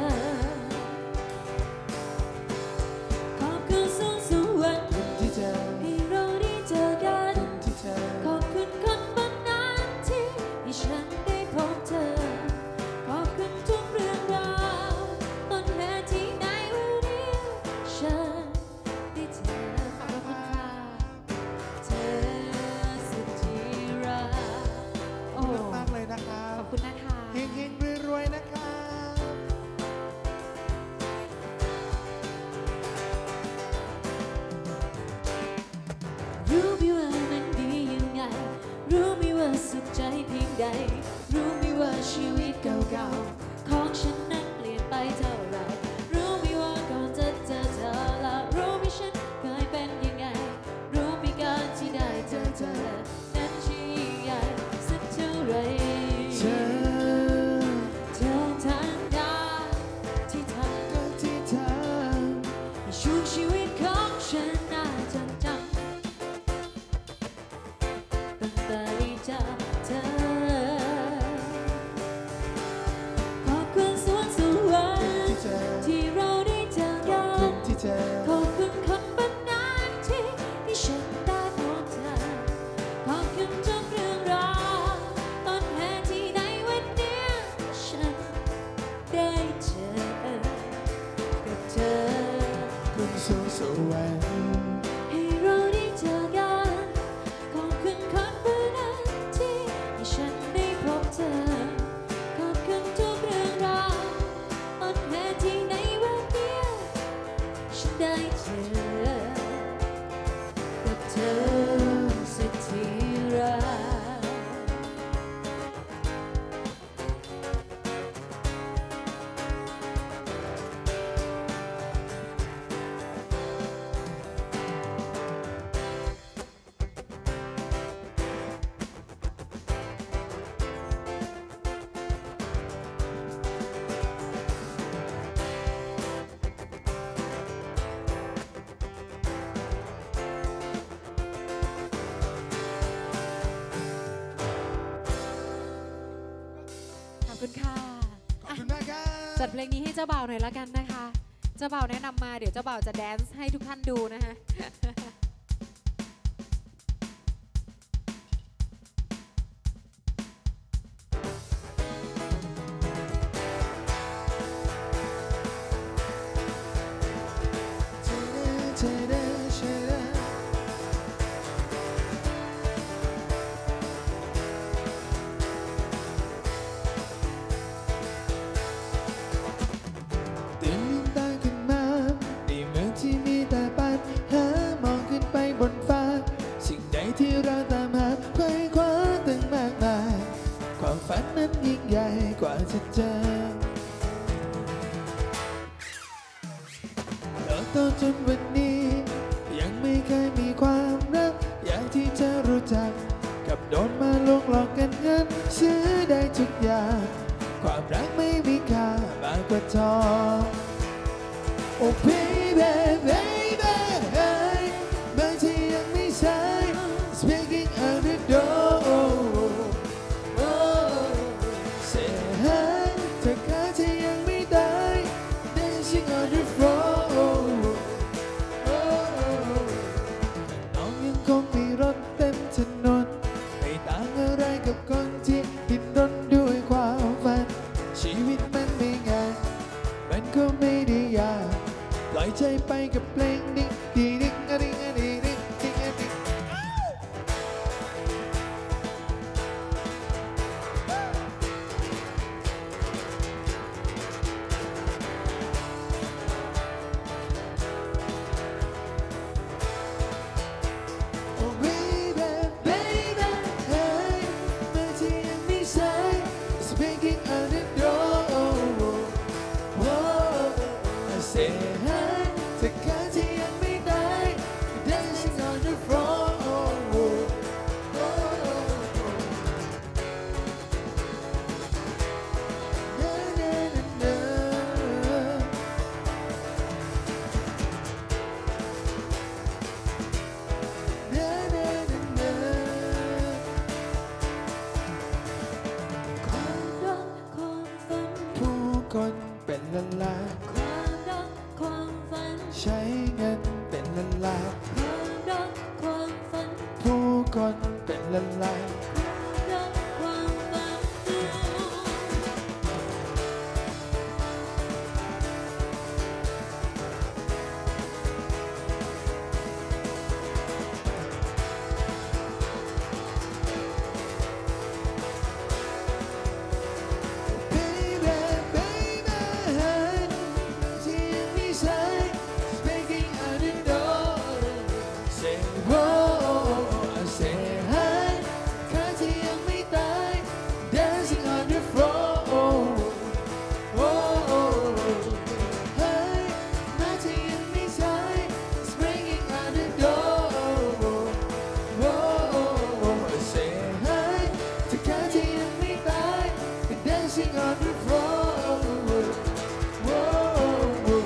ขอบคุณสองสวรรค์ที่เธอให้เราได้เจอกันที่เธอขอบคุณคนบันดาลที่ให้ฉันได้พบเธอขอบคุณทุกเรื่องราวต้นเหตุที่ในวันนี้ฉันได้เจอขอบคุณค่ะเธอสุดที่รักโอ้ขอบคุณมากเลยนะครัขบอบคุณนะคะเฮงๆรวยๆนะครับรู้ไหมว่ามันดียังไงรู้ไหมว่าสุขใจเพียงใดรู้ไหมว่าชีวิตเก่าๆของฉันนั้นเปลี่ยนไปเท่าไรรู้ไหมว่าก่อนจะเจอเธอแล้วรู้ไหมฉันเคยเป็นยังไงรู้ไหมการที่ได้เจอเธอนั้นช่างยิ่งใหญ่สักเท่าไรเธอเธอทั้งนั้นที่ทำก็ที่เธอให้ช่วงชีวิตของฉันน่าจดจำตั้งแต่ได้เจอเธอขอบคุณสวงสวรรที่ค์เธอที่เราได้เจอกันที่เธอขอบคุณคำบันดาลที่ให้ฉันได้พบเธอขอบคุณทุกเรื่องราวต้นเหตุที่ในวันนี้ฉันได้เจอกับเธอคุณสู่สวรรค์ให้เราได้เจอกันขอบคุณคำบันดาลที่ให้ฉันได้พบเธอขอบคุณทุกเรื่องราวต้นเหตุที่ในวันนี้ฉันได้เจอกับเธอสักทีรัก ขอบคุณค่ะขอบคุณมากครับจัดเพลงนี้ให้เจ้าบ่าวหน่อยละกันนะคะ เจ้าบ่าวแนะนำมาเดี๋ยวเจ้าบ่าวจะแดนซ์ให้ทุกท่านดูนะคะเธอเด้อเธอเด้อตื่นลืมตาขึ้นมาในเมืองที่มีแต่ปัญหามองขึ้นไปบนฟ้าสิ่งใดที่เราตามหาไขว่คว้าตั้งมากมายความฝันนั้นยิ่งใหญ่กว่าจะเจอเราโตจนวันนี้ยังไม่เคยมีความรักอย่างที่เธอรู้จักกับโดนมาลวงหลอกกันเงินซื้อได้ทุกอย่างความรักไม่มีค่ามากกว่าทอง Oh baby baby บางทียังไม่ส dancing on the floor. Whoa, whoa.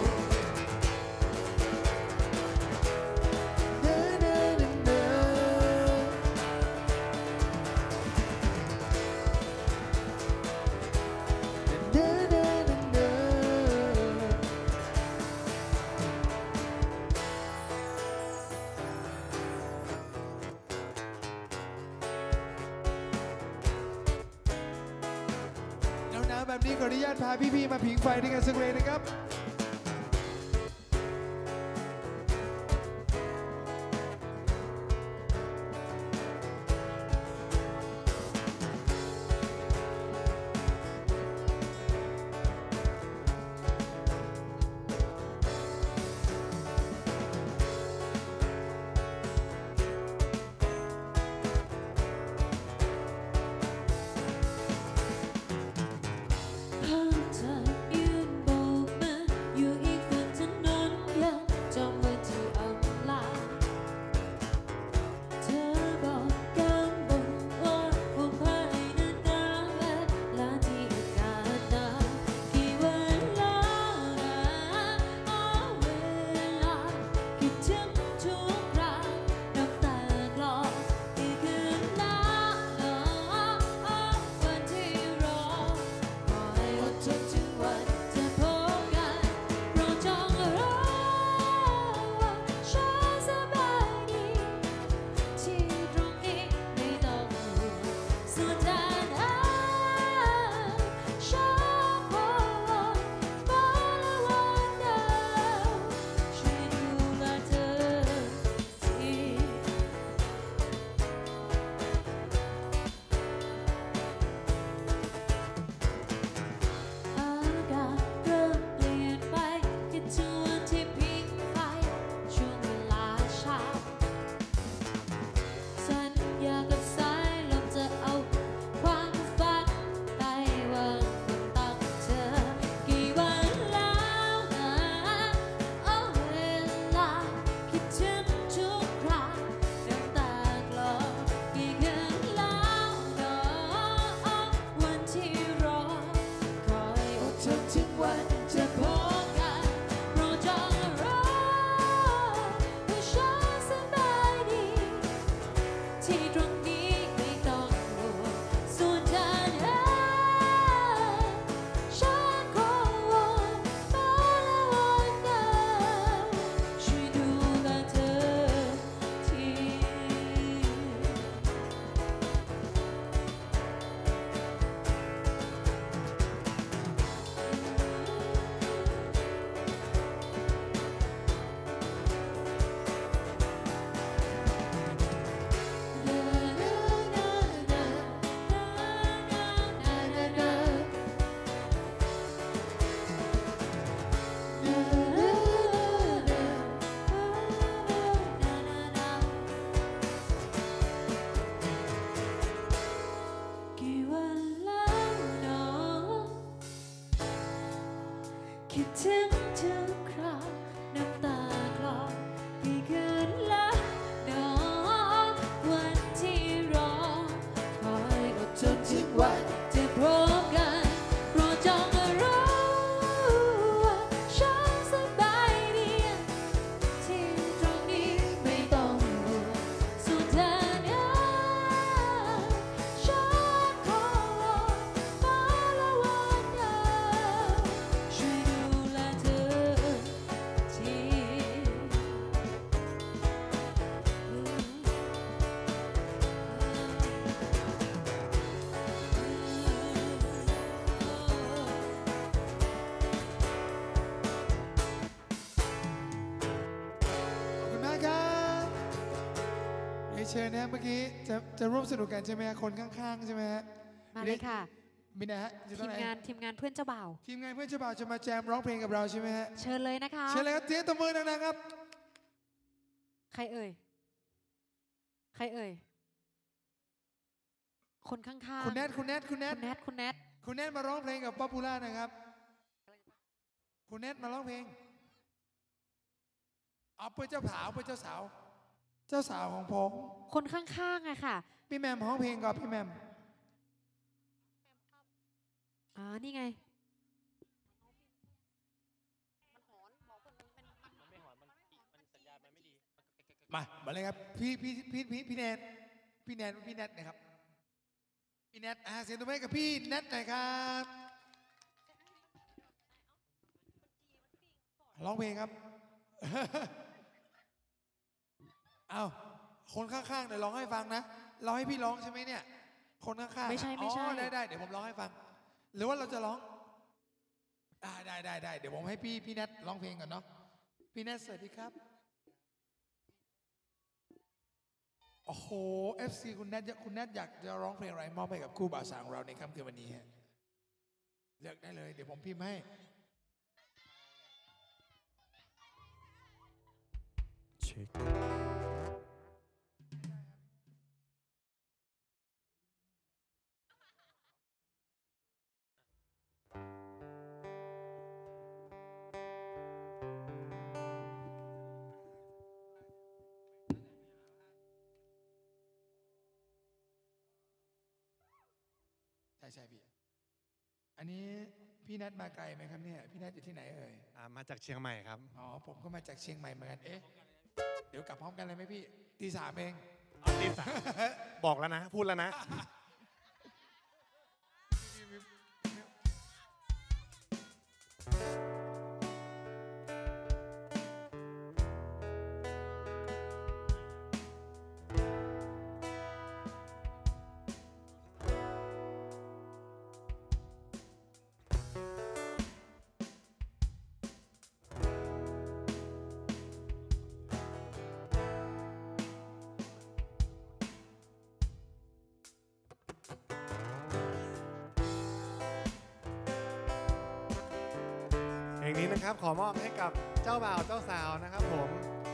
Na, na, na, na. Na, na, na, na. หนาวๆแบบนี้ขออนุญาตพาพี่ๆมาผิงไฟด้วยกันสักเพลงนะครับภาพเธอยืนโบกมืออยู่อีกฝั่งถนนยังจำวันที่อำลาเธอบอกกันบ่งว่าห่วงภายในน้ำและลาที่อากาศหนาวกี่วันแล้วนะเอาเวลาคิดถึงทุกครั้งน้ำตาคลอกี่คืนแล้วเนาะวันที่รอคอยอดทนถึงวันจะพบกันโปรดจงรู้ว่าฉันสบายดีที่ตรงนี้ไม่ต้องห่วงสุดท้ายนั้นฉันขอวอนฟ้าและวันดาวช่วยดูแลเธอที อากาศเริ่มเปลี่ยนไปคิดถึงวันที่พิงไฟช่วงเวลาเช้าสัญญากับสายลมจะเอาความฝันไปวางบนตักเธอกี่วันแล้วนะเอาเวลาคิดถึงทุกครั้งน้ำตาคลอกี่คืนแล้วเนาะวันที่รอคอยอดทนถึงวันจะพบกันโปรดจงรู้ว่าฉันสบายดีที่ตรงนี้ไม่ต้องห่วงส่วนเธอนั้นฉันขอวอนฟ้าและวันดาวช่วยดูแลเธอที กี่วันแล้วเนาะคิดถึงทุกคราวน้ำตาคลอกี่คืนแล้วเนาะวันที่รอคอยอดทนถึงวันจะพบกันโปรดจงรู้ว่าฉันสบายดีที่ตรงนี้ไม่ต้องห่วงส่วนเธอนั้นฉันขอวอนฟ้าและวันดาวช่วยดูแลเธอทีขอบคุณมากครับเรียนเชิญนะเมื่อกี้จะจะร่วมสนุกกันใช่ไหมฮะคนข้างๆใช่ไหมฮะมาเลยค่ะมินนะฮะอยู่ตรทีงมไหนงานทีมงานเพื่อนเจ้าบ่าวทีมงานเพื่อนเจ้าบ่าวจะมาแจมร้องเพลงกับเราใช่ไหมฮะเชิญเลยนะคะเชิญเลยครับเสียงตบมือดังๆครับใครเอ่ย ใครเอ่ย คนข้างๆคุณแนทคุณแนทคุณแนคุทณแนทคุณแนทคุณแนทมาร้องเพลงกับป๊อปปูล่าหนะครับ คุณแนทมาร้องเพลงเอาเพื่อเจ้าสาวเพื่อเจ้าสาว เจ้าสาวของผมคนข้างๆอะค่ะพี่แหมมร้องเพลงกับพี่แหมมอ่านี่ไงมามาเลยครับพี่พี่พี่พี่พี่แนนพี่แนนพี่แนทนะครับพี่แนทอ่าเสียงตัวแม่กับพี่แนทหน่อยครับร้องเพลงครับ เอาคนข้างๆเดี๋ยวร้องให้ฟังนะร้องให้พี่ร้องใช่ไหมเนี่ยคนข้างๆไม่ใช่ไม่ใช่อ๋อได้ได้เดี๋ยวผมร้องให้ฟังหรือว่าเราจะร้องได้ได้ได้ได้เดี๋ยวผมให้พี่พี่แนทร้องเพลงก่อนเนาะพี่แนทสวัสดีครับโอ้โห เอฟ ซี คุณแนทคุณแนทอยากจะร้องเพลงอะไรมอบให้กับคู่บ่าวสาวของเราในค่ำคืนวันนี้ฮะเลือกได้เลยเดี๋ยวผมพิมพ์ให้เช็คใช่ใช่พี่อันนี้พี่นัทมาไกลไหมครับเนี่ยพี่นัทอยู่ที่ไหนเอ่ยอ่ามาจากเชียงใหม่ครับอ๋อผมก็มาจากเชียงใหม่เหมือนกันเอ๊ะเดี๋ยวกลับพร้อมกันเลยไหมพี่ตีสามเองเอาตีสามบอกแล้วนะพูดแล้วนะเพลงนี้นะครับขอมอบให้กับเจ้าบ่าวเจ้าสาวนะครับผม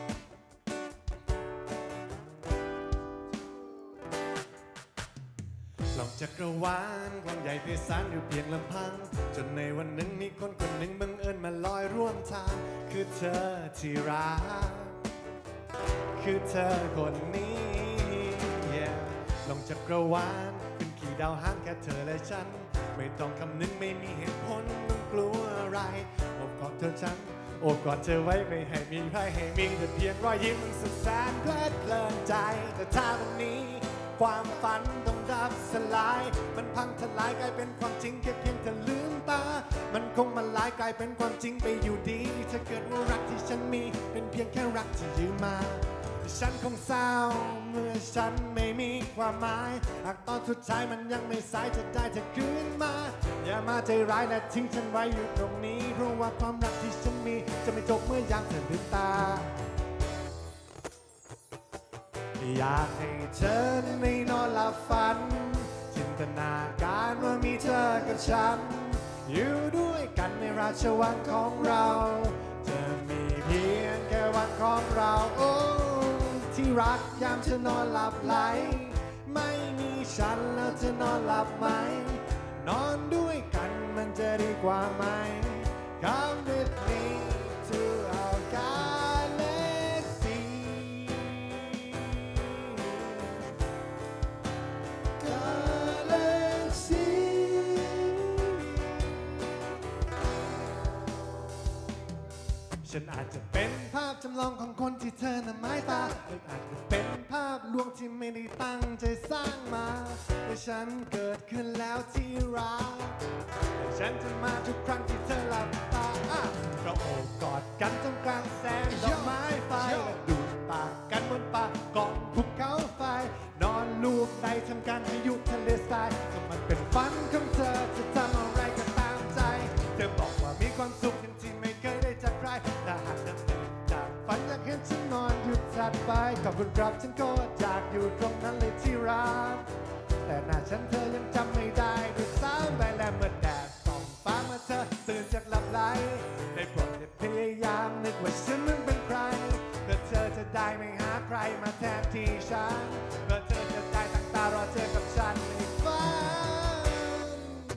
หลอกจักรวาลกว้างใหญ่ไพศาลอยู่เพียงลำพังจนในวันหนึ่งมีคนคนหนึ่งบังเอิญมาลอยร่วมทางคือเธอที่รักคือเธอคนนี้ yeah. หลอกจักรวาลเป็นขี่ดาวห้างแค่เธอและฉันไม่ต้องคำนึงไม่มีเหตุผลต้องกลัวอะไรโอบกอดเธอฉันโอบกอดเธอไว้ไม่ให้มีใครให้มีแต่เพียงรอยยิ้มสุดแสนเพลิดเพลินใจแต่ถ้าวันนี้ความฝันต้องดับสลายมันพังทลายกลายเป็นความจริงแค่เพียงเธอลืมตามันคงมาลายกลายเป็นความจริงไปอยู่ดีถ้าเกิดว่ารักที่ฉันมีเป็นเพียงแค่รักที่ยืมมาฉันคงเศร้าเมื่อฉันไม่มีความหมายหากตอนสุดท้ายมันยังไม่สายจะได้เธอคืนมาอย่ามาใจร้ายและทิ้งฉันไว้อยู่ตรงนี้เพราะว่าความรักที่ฉันมีจะไม่จบเมื่อยามเธอลืมตาอยากให้เธอในนอนหลับฝันจินตนาการว่ามีเธอกับฉันอยู่ด้วยกันในราชวังของเราจะมีเพียงแค่วันของเราโอ้ที่รักยามเธอนอนหลับไหลไม่มีฉันแล้วเธอนอนหลับไหมนอนด้วยกันมันจะดีกว่าไหม Come with me to our galaxy galaxy ฉันอาจจะเป็นภาพจำลองของคนที่เธอน่ะหมายตาหรืออาจจะเป็นภาพลวงที่ไม่ได้ตั้งใจสร้างมาแต่ฉันเกิดขึ้นแล้วที่รักแต่ฉันจะมาทุกครั้งที่เธอหลับตาเราโอบกอดกันท่ามกลางแสงดอกไม้ไฟและดูดปากกันบนปากกองภูเขาไฟนอนลูบในทำการพายุทะเลทรายก็มันเป็นฝันของเธอจะทำอะไรก็ตามใจเธอบอกว่ามีความสุขอย่างที่ไม่เคยได้จากใครถ้าหากเธอตื่นจากฝันอยากเห็นฉันนอนหยุดถัดไปขอบคุณครับฉันก็อยากอยู่ตรงนั้นเลยที่รักแต่หน้าฉันเธอยังจำไม่ได้ด้วยซ้ำไปและเมื่อแดดส่องฟ้ามาเธอตื่นจากหลับไหลได้โปรดอย่าพยายามนึกว่าฉันนั้นเป็นใครเพื่อเธอจะได้ไม่หาใครมาแทนที่ฉันเพื่อเธอจะได้ตั้งตารอเจอกับฉันในฝัน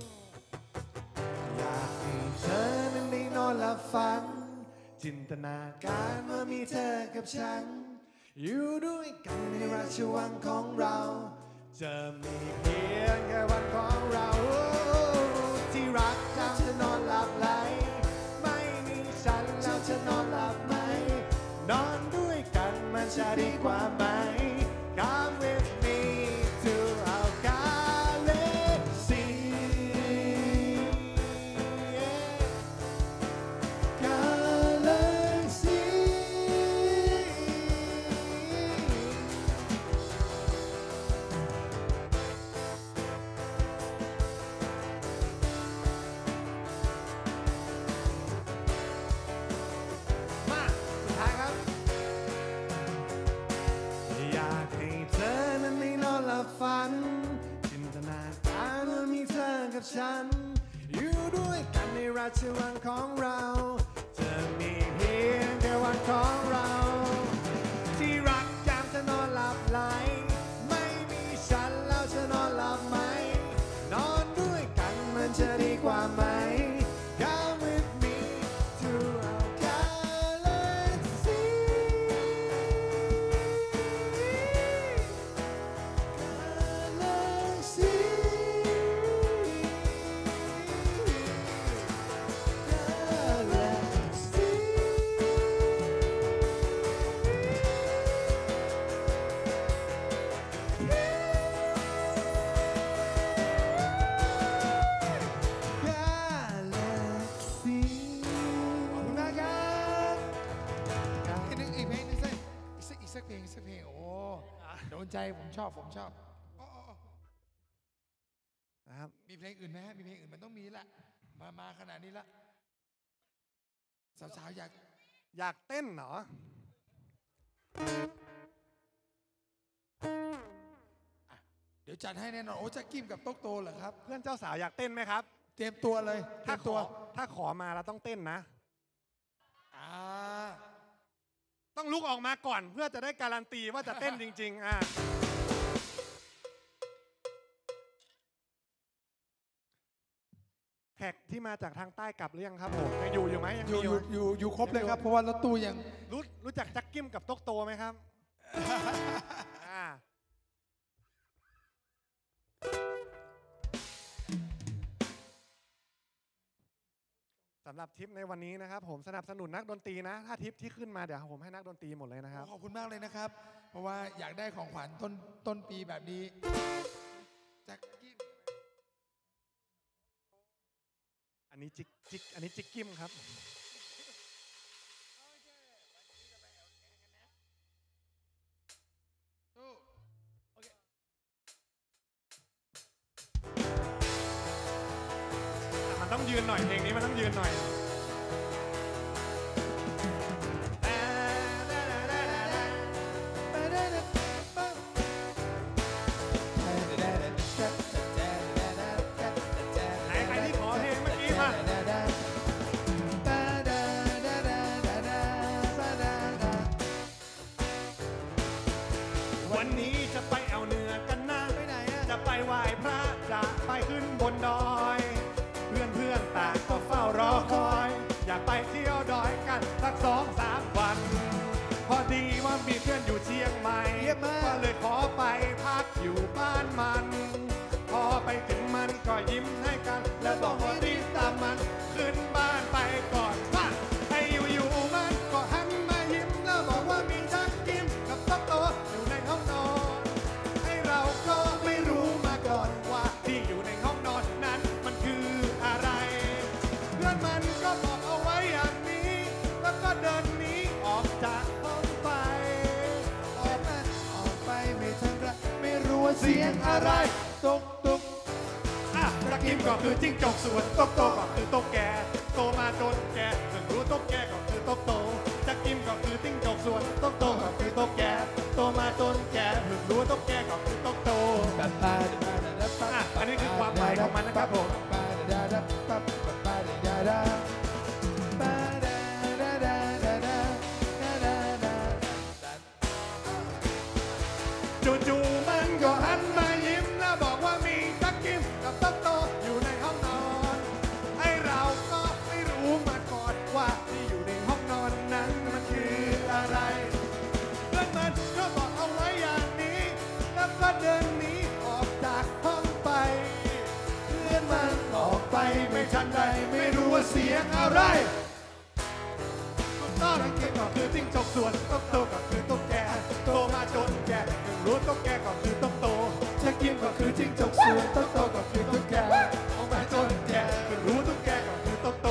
อยากให้เธอนั้นได้นอนหลับฝันจินตนาการว่ามีเธอกับฉันอยู่ด้วยกันในราชวังของเราจะมีเพียงแค่วันของเราที่รักกับฉันอยู่ด้วยกันในราชวังของเราจะมีเพียงแค่วันของเราที่รักยามจะนอนหลับไหลไม่มีฉันแล้วจะนอนหลับไหมนอนด้วยกันมันจะดีกว่าไหม Come with me to our galaxy galaxy galaxy ขอบคุณมากครับอีกนึงอีกเพลงนึงสิอีกสักอีกสักเพลงอีกสักเพลงโอ้โดนใจผมชอบผมชอบอ๋ออ๋ออ๋อนะครับมีเพลงอื่นไหมฮะมีเพลงอื่นมันต้องมีละมามาขนาดนี้ละสาวๆอยากอยากเต้นเหรอเดี๋ยวจัดให้แน่นอนโอ้จะกิมกับโต๊กโตเหรอครับเพื่อนเจ้าสาวอยากเต้นไหมครับเตรียมตัวเลยเตรีถ้ายมขตัอวถ้าขอมาเราต้องเต้นนะอ่าต้องลุกออกมาก่อนเพื่อจะได้การันตีว่าจะเต้นจริงๆอ่ะแขกที่มาจากทางใต้กลับหรือยังครับผมยังอยู่อยู่ไหมยังอยู่มีอยู่อยู่อยู่ครบเลยครับ เพราะว่ารถตู้ยังรู้รู้จักจักกิ้มกับต๊กโตไหมครับ อ่าสำหรับทิปในวันนี้นะครับผมสนับสนุนนักดนตรีนะ ถ้าทิปที่ขึ้นมาเดี๋ยวผมให้นักดนตรีหมดเลยนะครับขอบคุณมากเลยนะครับ เพราะว่าอยากได้ของขวัญต้นต้นปีแบบนี้แจ็คกิมอันนี้จิกจิกอันนี้จิกกิ้มครับ มันต้องยืนหน่อยเพลงนี้มันต้องยืนหน่อย ไหนใครที่ขอเพลงเมื่อกี้มา วันนี้จะไปเอาเนื้อกันนะไปไหนอะจะไปไหว้พระจะไปขึ้นบนดอย เพื่อนเพื่อนต่างก็เฝ้ารอคอย อยากไปเที่ยวดอยกันสักสองสามวัน พอดีว่ามีเพื่อนอยู่เชียงใหม่เยี่ยมมากก็เลยขอไปพักอยู่บ้านมัน พอไปถึงมันก็ยิ้มให้กัน แล้วบอกว่ารีบตามมันขึ้นบ้านไปก่อนว่าให้อยู่อยู่ๆมันก็หันมายิ้มแล้วบอกว่ามีจักกิ้มกับต๊อกโตอยู่ในห้องนอนให้เราก็ไม่รู้มาก่อนว่าที่อยู่ในห้องนอนนั้นมันคืออะไร เพื่อนมันก็บอกเอาไว้อย่างนี้ แล้วก็เดินหนีออกจากห้องไปออกมาออกไปไม่ทันไรไม่รู้ว่าเสียงอะไรตุกตุกอ่ะตะกิมก็คือจิ้งจกส่วนต๊กโตก็คือต๊กแกโตมาจนแกเพิ่งรู้ต๊กแกก็คือต๊กโตตะกิมก็คือจิ้งจกส่วนต๊กโตก็คือต๊กแกโตมาจนแกเพิ่งรู้ต๊กแกก็คือต๊กโตอ่ะอันนี้คือความหมายของมันนะครับผมจู่ๆมันก็หันมายิ้มแล้วบอกว่ามีจักกิ้มกับต๊อกโตอยู่ในห้องนอนให้เราก็ไม่รู้มาก่อนว่าที่อยู่ในห้องนอนนั้นมันคืออะไรเพื่อนมันก็บอกเอาไว้อย่างนี้แล้วก็เดินหนีออกจากห้องไปเพื่อนมันออกไปไม่ทันใดไม่รู้ว่าเสียงอะไรต๊อกกิ้มก็คือจิ้งจกส่วนต๊อกโตก็คือตุ๊กแกโตมาจนแกถึงรู้ตุ๊กแกก็คือต๊อกโตจะกินก็คือจิ้งจกส่วนตุ๊กโตก็คือตุ๊กแกเอามาจนแกถึงรู้ตุ๊กแกก็คือต๊อกโต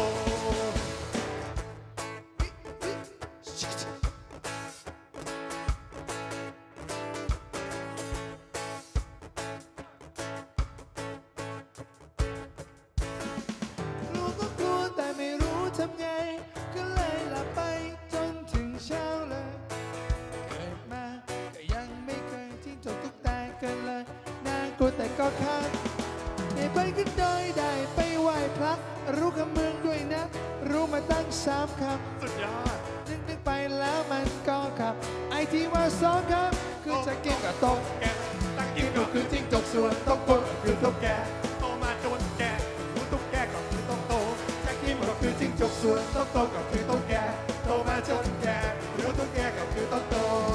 รู้ก็กลัวแต่ไม่รู้ทำไง ก็เลยหลับไปจนถึงเช้าเลยเกิดมาก็ยังไม่เคยจิ้งจกตุ๊กแกกันเลยน่ากลัวแต่ก็คาดในไปขึ้นดอยได้ไปไหว้พระรู้คำเมืองด้วยนะ รู้มาตั้งสามคำสุดยอดนึกนึกไปแล้วมันก็ขับ ไอที่ว่าสองคำคือจะกินกับตกแกตั้งกิกินนก็ก็คืคือ อจิ้จิ้งงจจกกส่ส่ววน นตตกกปปนนก็ก็คืคือ อตุ๊ตุ๊กกแกแกโตมาโดนแกหูตุ๊กแกก็คือตุ๊กโตจะกินก็คือจิ้งจกส่วนตกโตก็คือตุ๊กแกโตมาจนแกหูตุ๊กแกก็คือตุ๊กโต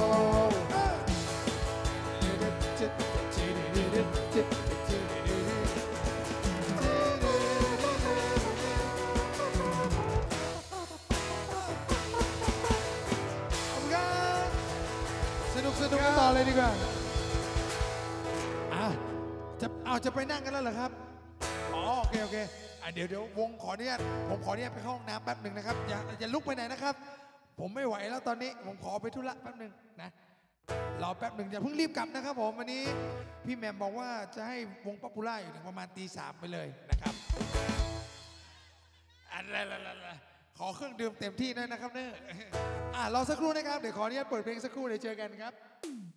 สนุกสนุกกันต่อเลยดีกว่าอ่ะจะเอาจะไปนั่งกันแล้วเหรอครับ อ๋อโอเคโอเคอ่ะเดี๋ยวเดี๋ยววงขออนุญาตผมขออนุญาตไปเข้าห้องน้ำแป๊บหนึ่งนะครับอย่าอย่าลุกไปไหนนะครับ ผมไม่ไหวแล้วตอนนี้ผมขอไปธุระแป๊บหนึ่งนะรอแป๊บหนึ่งอย่าเพิ่งรีบกลับนะครับผมวันนี้พี่แหม่มบอกว่าจะให้วงป๊อปปูล่าอยู่ถึงประมาณตีสามไปเลยนะครับอะไรขอเครื่องดื่มเต็มที่ด้วยนะครับเนอะอ่ะรอสักครู่นะครับเดี๋ยวขออนุญาตเปิดเพลงสักครู่เดี๋ยวเจอกันครับ